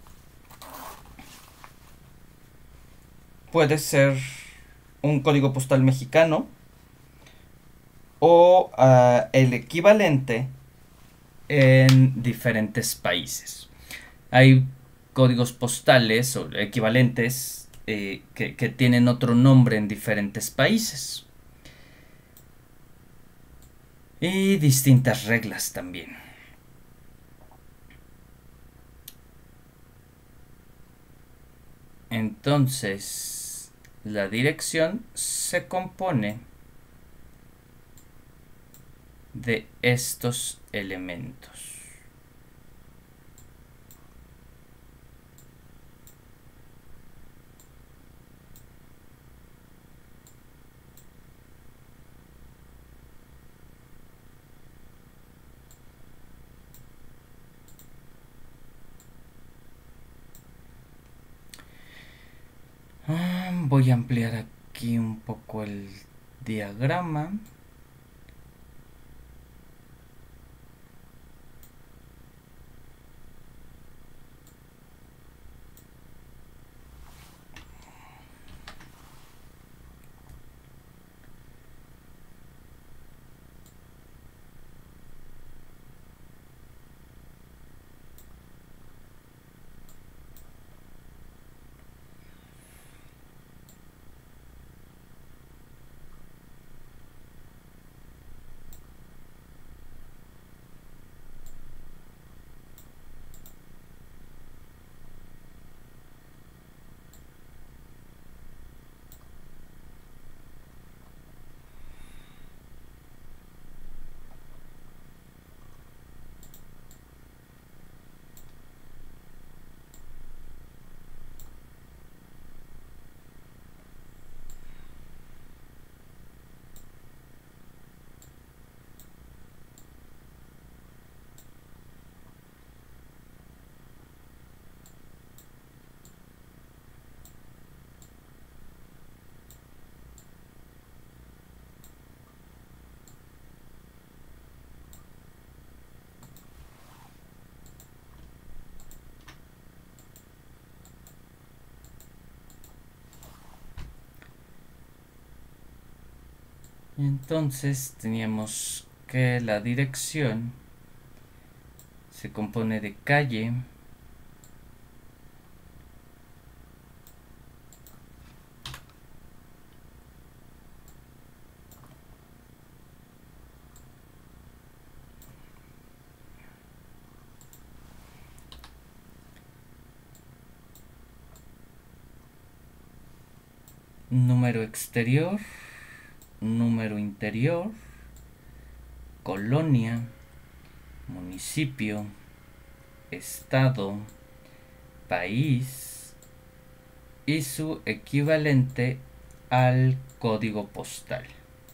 puede ser un código postal mexicano o uh, el equivalente en diferentes países. Hay códigos postales o equivalentes eh, que, que tienen otro nombre en diferentes países. Y distintas reglas también. Entonces, la dirección se compone de estos elementos. Ah, voy a ampliar aquí un poco el diagrama. Y entonces teníamos que la dirección se compone de calle, número exterior, número interior, colonia, municipio, estado, país y su equivalente al código postal.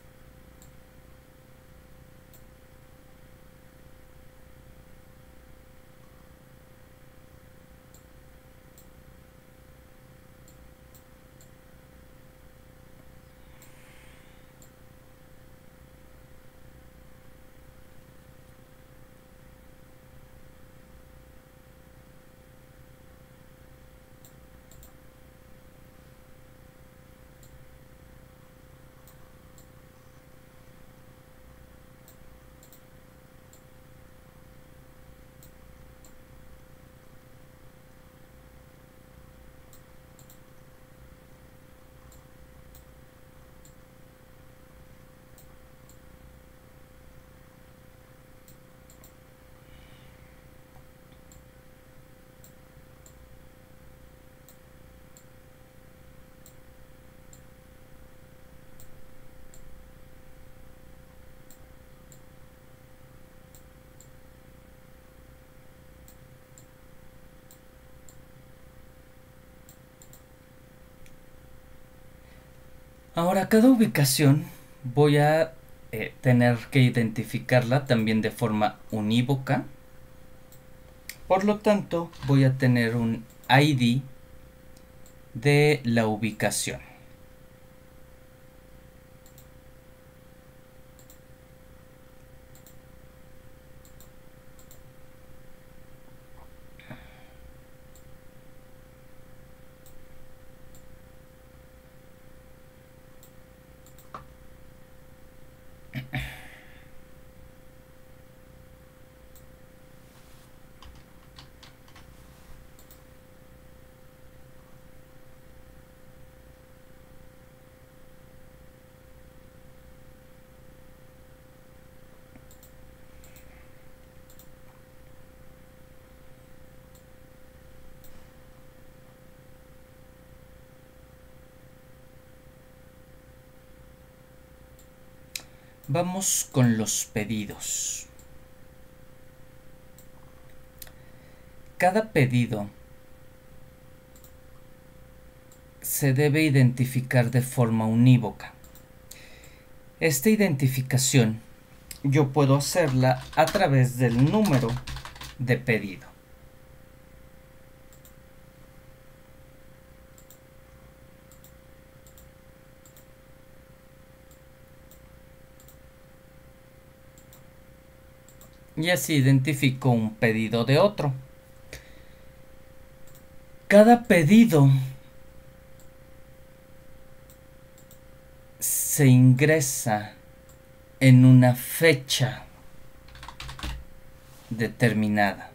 Ahora, cada ubicación voy a eh, tener que identificarla también de forma unívoca. Por lo tanto, voy a tener un I D de la ubicación. Vamos con los pedidos. Cada pedido se debe identificar de forma unívoca. Esta identificación yo puedo hacerla a través del número de pedido. Y así identifico un pedido de otro. Cada pedido se ingresa en una fecha determinada.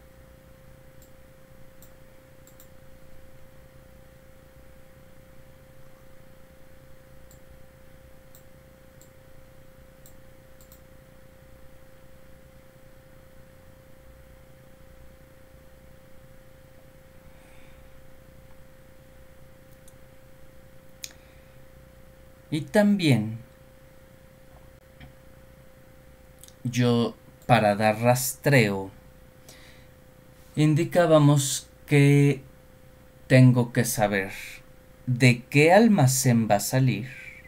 Y también yo, para dar rastreo, indicábamos que tengo que saber de qué almacén va a salir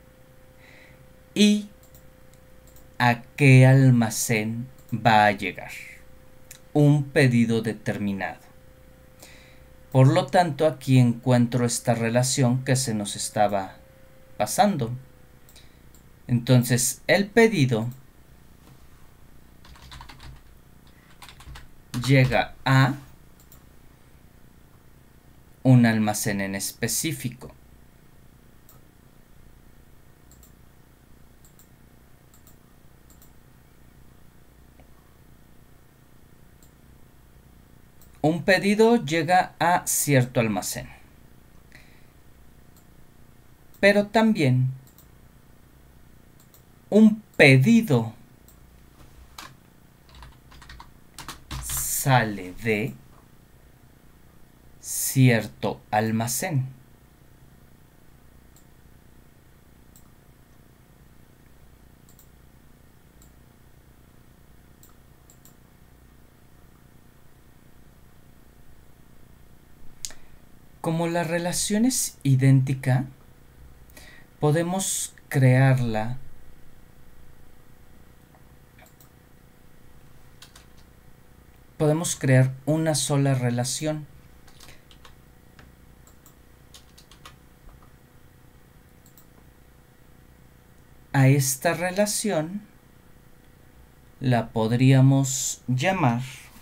y a qué almacén va a llegar un pedido determinado. Por lo tanto, aquí encuentro esta relación que se nos estaba pasando. Entonces, el pedido llega a un almacén en específico. Un pedido llega a cierto almacén, pero también un pedido sale de cierto almacén. Como la relación es idéntica, podemos crearla podemos crear una sola relación. A esta relación la podríamos llamar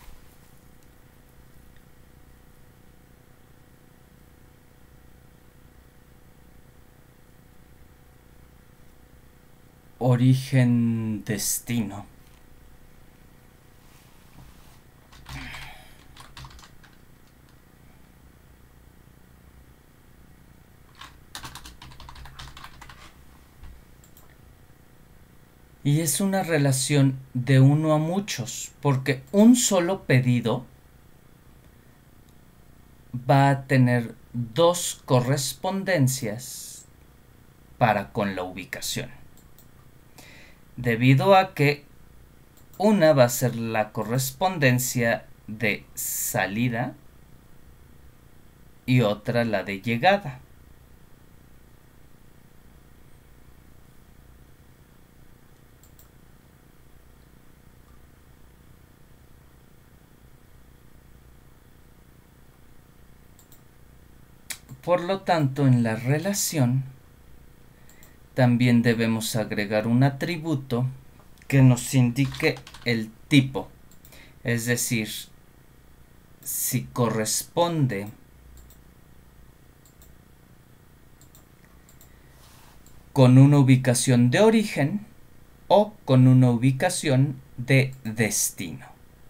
origen-destino. Y es una relación de uno a muchos, porque un solo pedido va a tener dos correspondencias para con la ubicación. Debido a que una va a ser la correspondencia de salida y otra la de llegada. Por lo tanto, en la relación también debemos agregar un atributo que nos indique el tipo, es decir, si corresponde con una ubicación de origen o con una ubicación de destino.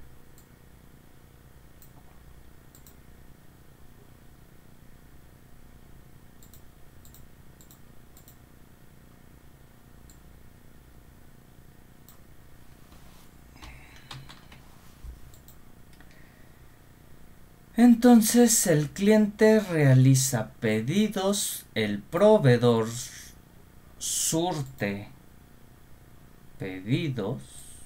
Entonces el cliente realiza pedidos, el proveedor surte pedidos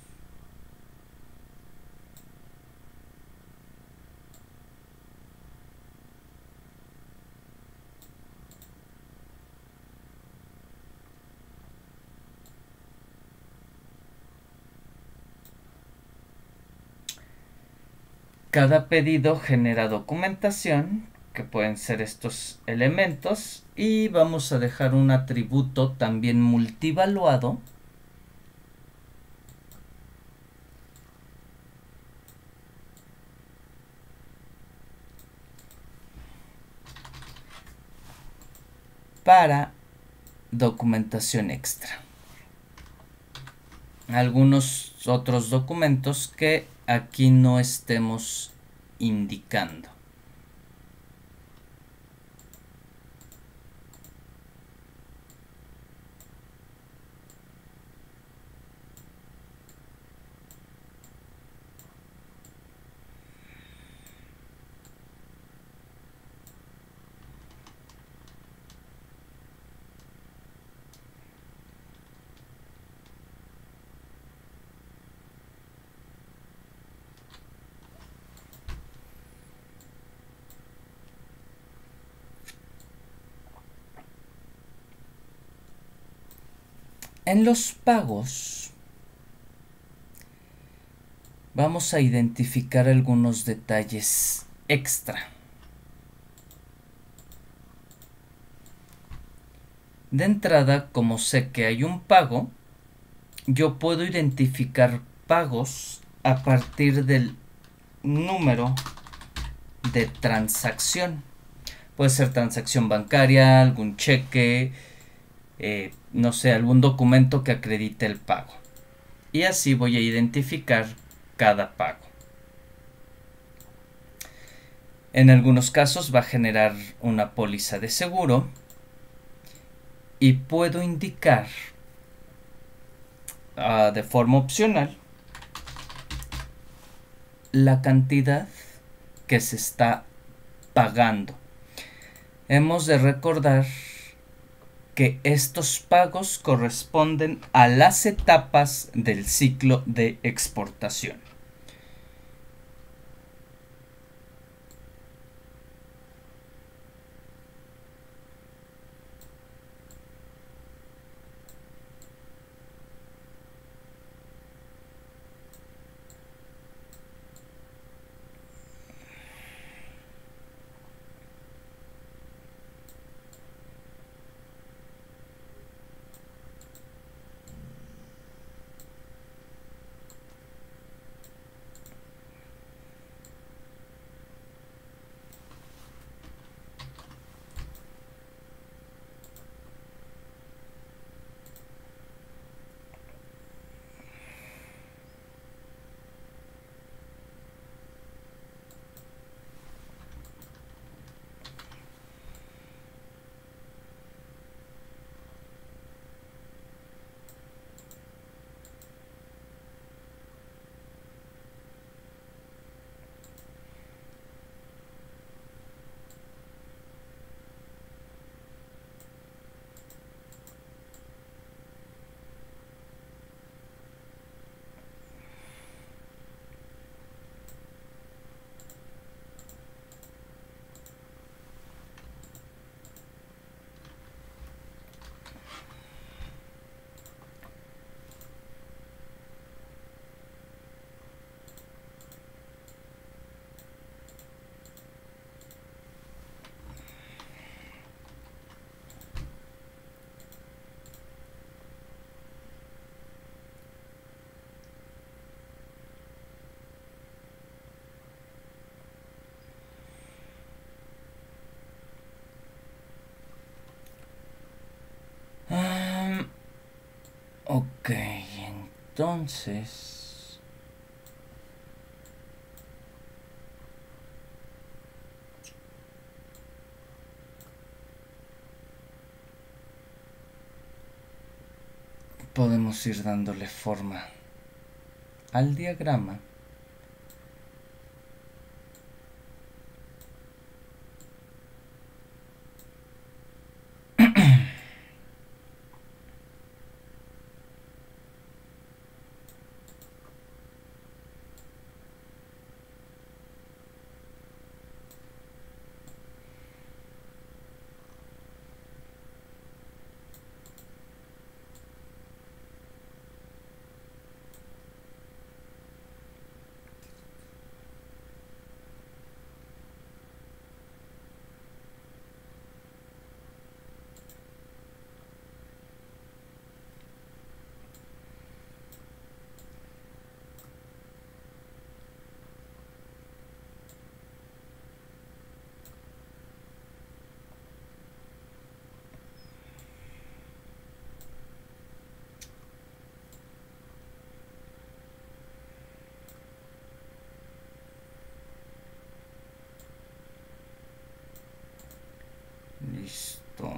cada pedido genera documentación, que pueden ser estos elementos, y vamos a dejar un atributo también multivaluado para documentación extra. Algunos otros documentos que aquí no estemos indicando. En los pagos vamos a identificar algunos detalles extra. De entrada, como sé que hay un pago, yo puedo identificar pagos a partir del número de transacción. Puede ser transacción bancaria, algún cheque, eh, no sé, algún documento que acredite el pago. Y así voy a identificar cada pago. En algunos casos va a generar una póliza de seguro y puedo indicar uh, de forma opcional la cantidad que se está pagando. Hemos de recordar que estos pagos corresponden a las etapas del ciclo de exportación. Um, ok, entonces... podemos ir dándole forma al diagrama. Listo.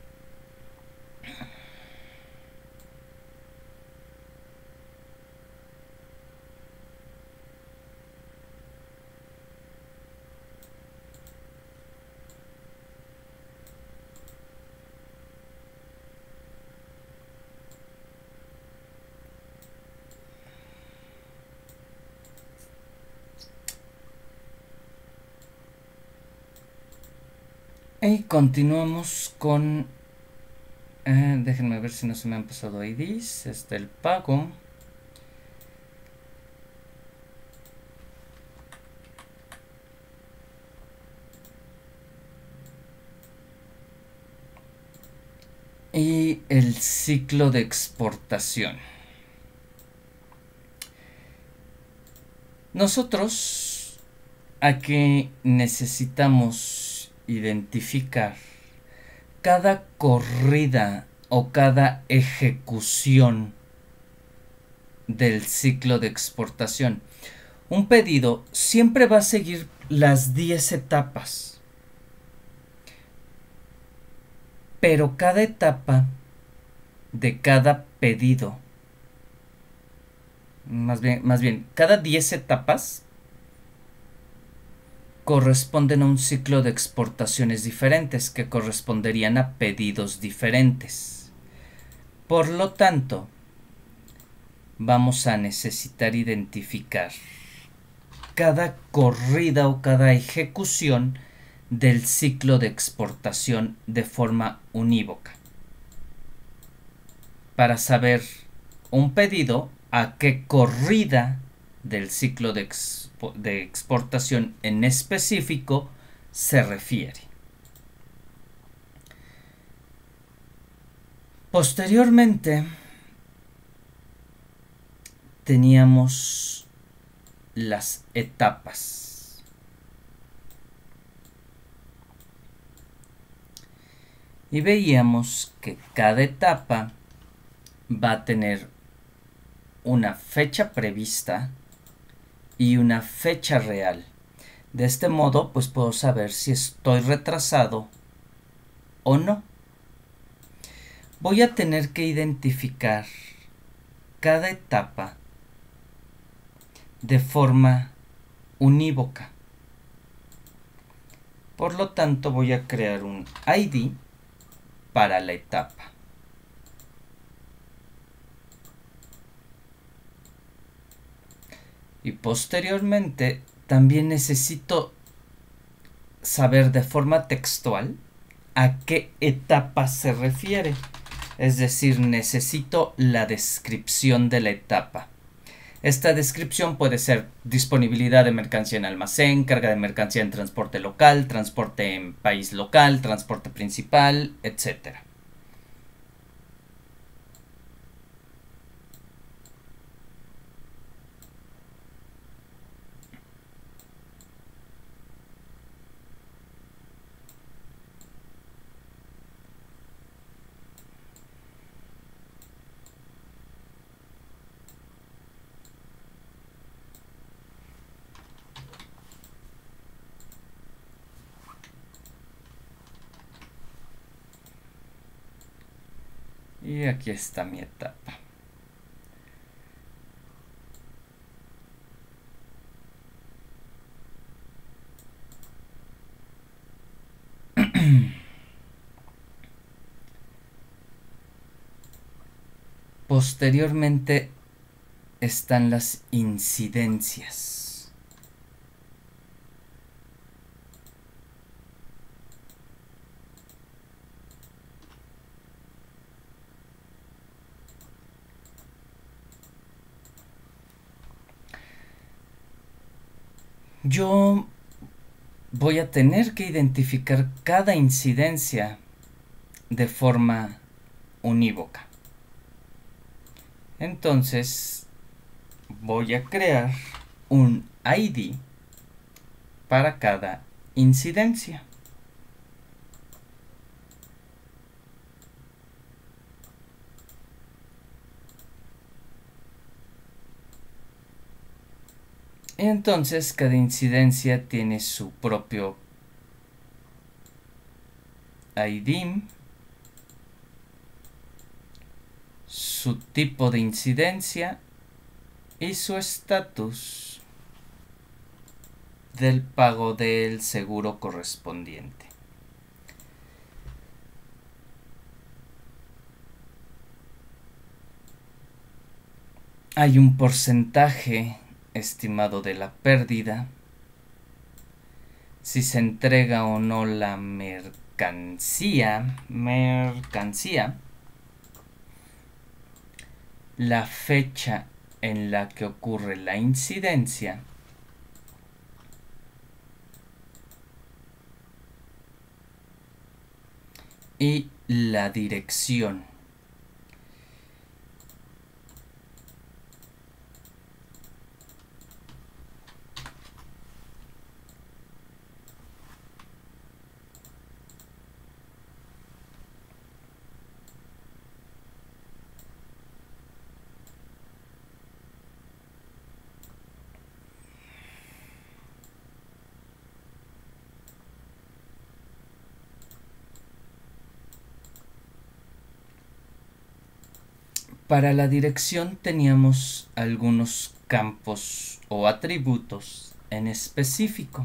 Y continuamos con... Eh, déjenme ver si no se me han pasado I Ds. Este el pago. Y el ciclo de exportación. Nosotros aquí necesitamos identificar cada corrida o cada ejecución del ciclo de exportación. Un pedido siempre va a seguir las diez etapas, pero cada etapa de cada pedido, más bien, más bien, cada diez etapas corresponden a un ciclo de exportaciones diferentes que corresponderían a pedidos diferentes. Por lo tanto, vamos a necesitar identificar cada corrida o cada ejecución del ciclo de exportación de forma unívoca. Para saber un pedido a qué corrida del ciclo de, expo de exportación en específico se refiere. Posteriormente, teníamos las etapas. Y veíamos que cada etapa va a tener una fecha prevista y una fecha real. De este modo, pues puedo saber si estoy retrasado o no. Voy a tener que identificar cada etapa de forma unívoca. Por lo tanto, voy a crear un I D para la etapa. Y posteriormente también necesito saber de forma textual a qué etapa se refiere. Es decir, necesito la descripción de la etapa. Esta descripción puede ser disponibilidad de mercancía en almacén, carga de mercancía en transporte local, transporte en país local, transporte principal, etcétera. Y aquí está mi etapa. Posteriormente están las incidencias. Yo voy a tener que identificar cada incidencia de forma unívoca. Entonces voy a crear un I D para cada incidencia. Entonces cada incidencia tiene su propio I D, su tipo de incidencia y su estatus del pago del seguro correspondiente. Hay un porcentaje estimado de la pérdida, si se entrega o no la mercancía, mercancía, la fecha en la que ocurre la incidencia y la dirección. Para la dirección teníamos algunos campos o atributos en específico.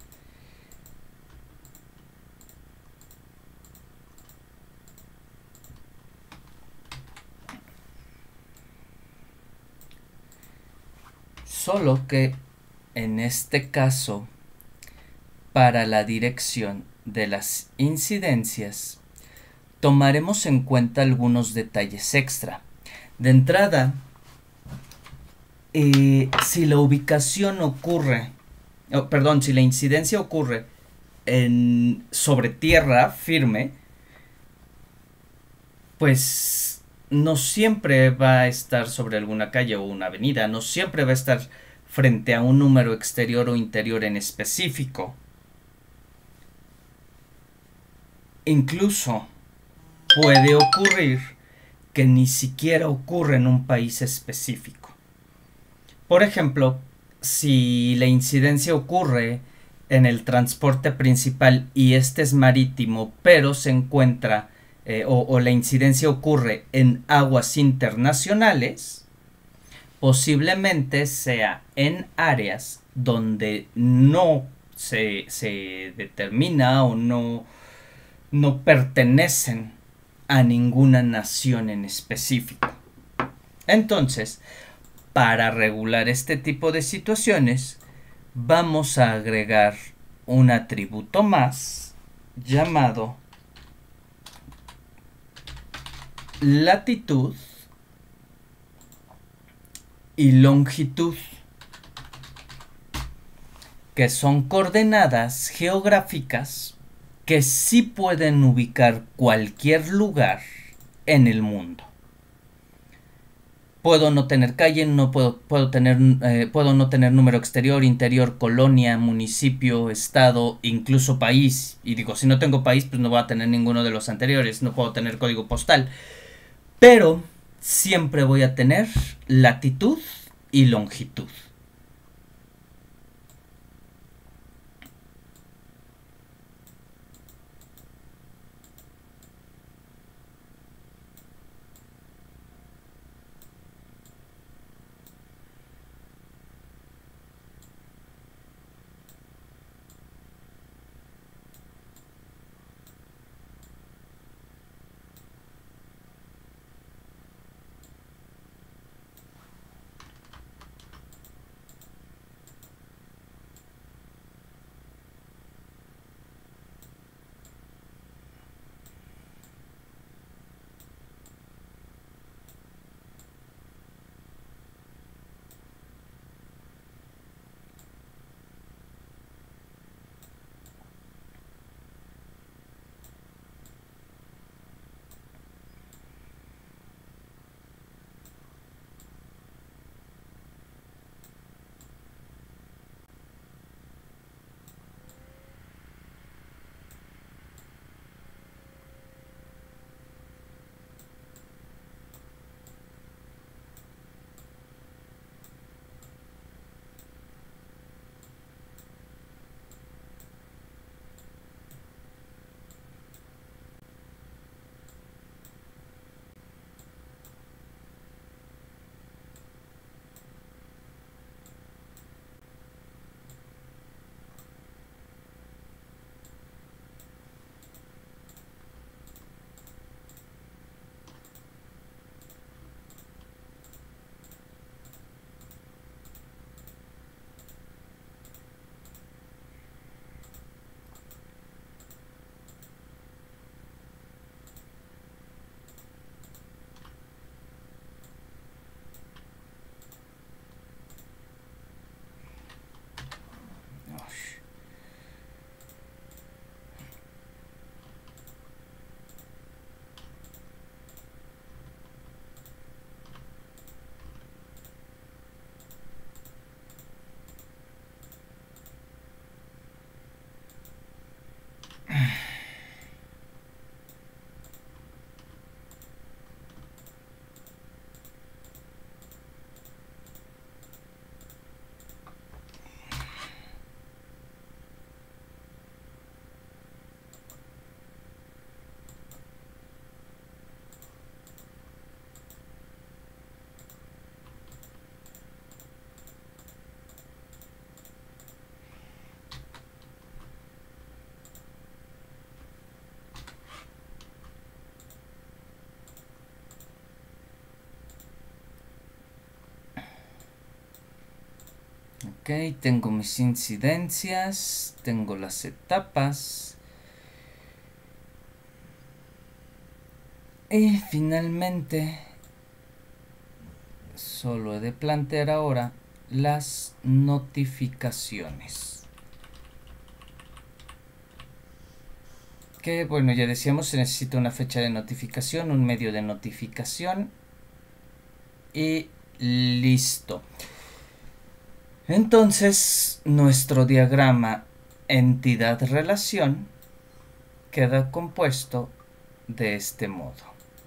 Solo que en este caso, para la dirección de las incidencias, tomaremos en cuenta algunos detalles extra. De entrada, eh, si la ubicación ocurre, oh, perdón, si la incidencia ocurre en, sobre tierra firme, pues no siempre va a estar sobre alguna calle o una avenida, no siempre va a estar frente a un número exterior o interior en específico. Incluso puede ocurrir que ni siquiera ocurre en un país específico. Por ejemplo, si la incidencia ocurre en el transporte principal y este es marítimo, pero se encuentra eh, o, o la incidencia ocurre en aguas internacionales, posiblemente sea en áreas donde no se, se determina o no, no pertenecen a ninguna nación en específico. Entonces, para regular este tipo de situaciones, vamos a agregar un atributo más llamado latitud y longitud, que son coordenadas geográficas que sí pueden ubicar cualquier lugar en el mundo. Puedo no tener calle, no puedo, puedo, tener, eh, puedo no tener número exterior, interior, colonia, municipio, estado, incluso país. Y digo, si no tengo país, pues no voy a tener ninguno de los anteriores, no puedo tener código postal. Pero siempre voy a tener latitud y longitud. Ok, tengo mis incidencias, tengo las etapas. Y finalmente, solo he de plantear ahora las notificaciones. Que bueno, ya decíamos, se necesita una fecha de notificación, un medio de notificación y listo. Entonces, nuestro diagrama entidad-relación queda compuesto de este modo.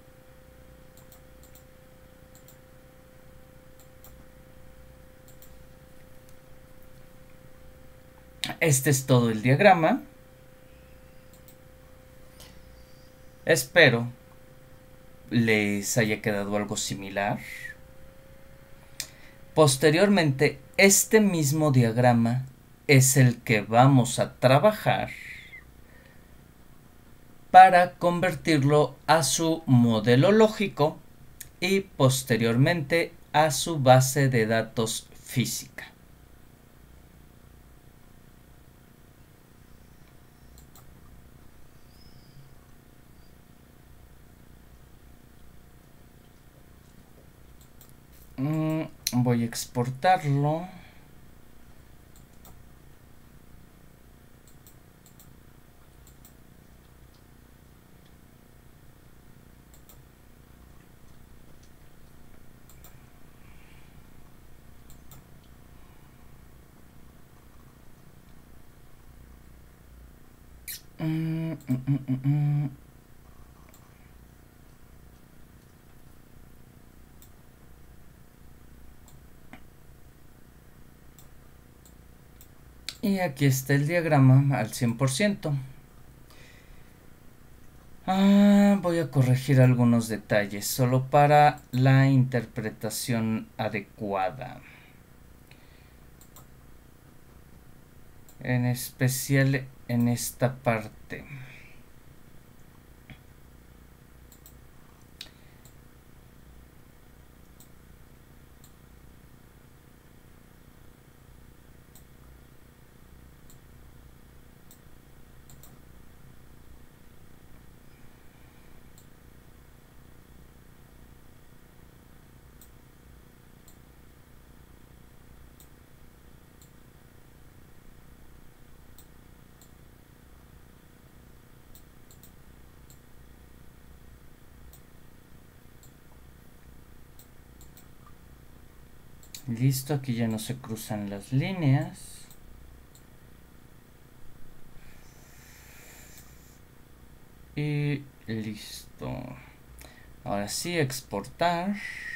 Este es todo el diagrama. Espero les haya quedado algo similar. Posteriormente, este mismo diagrama es el que vamos a trabajar para convertirlo a su modelo lógico y posteriormente a su base de datos física. Mm, voy a exportarlo. Mm, mm, mm, mm. Y aquí está el diagrama al cien por ciento. Ah, voy a corregir algunos detalles solo para la interpretación adecuada. En especial en esta parte. Listo, aquí ya no se cruzan las líneas. Y listo. Ahora sí, exportar.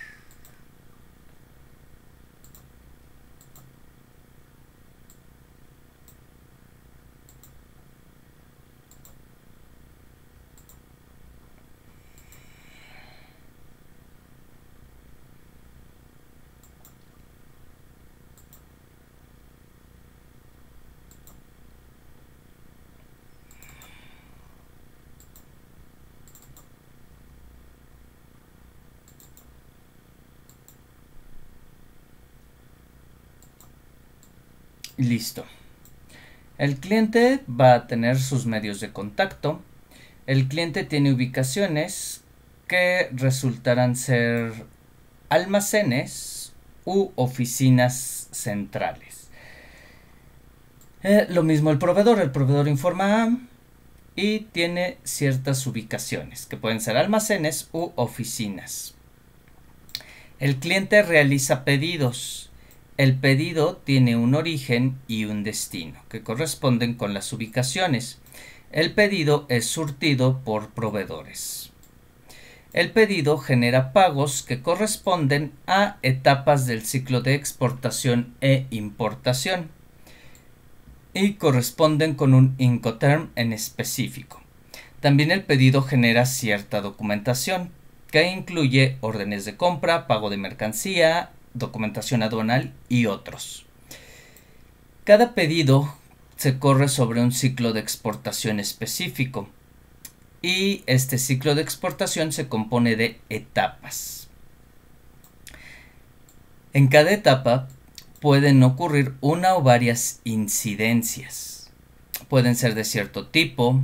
Listo. El cliente va a tener sus medios de contacto. El cliente tiene ubicaciones que resultarán ser almacenes u oficinas centrales. Eh, lo mismo el proveedor. El proveedor informa y tiene ciertas ubicaciones que pueden ser almacenes u oficinas. El cliente realiza pedidos. El pedido tiene un origen y un destino que corresponden con las ubicaciones. El pedido es surtido por proveedores. El pedido genera pagos que corresponden a etapas del ciclo de exportación e importación y corresponden con un Incoterm en específico. También el pedido genera cierta documentación que incluye órdenes de compra, pago de mercancía, documentación aduanal y otros. Cada pedido se corre sobre un ciclo de exportación específico y este ciclo de exportación se compone de etapas. En cada etapa pueden ocurrir una o varias incidencias. Pueden ser de cierto tipo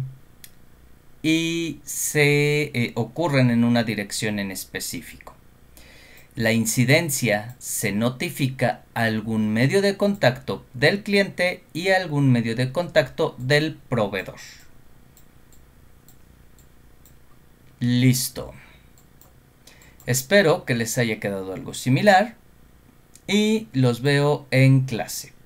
y se eh, ocurren en una dirección en específico. La incidencia se notifica a algún medio de contacto del cliente y a algún medio de contacto del proveedor. Listo. Espero que les haya quedado algo similar y los veo en clase.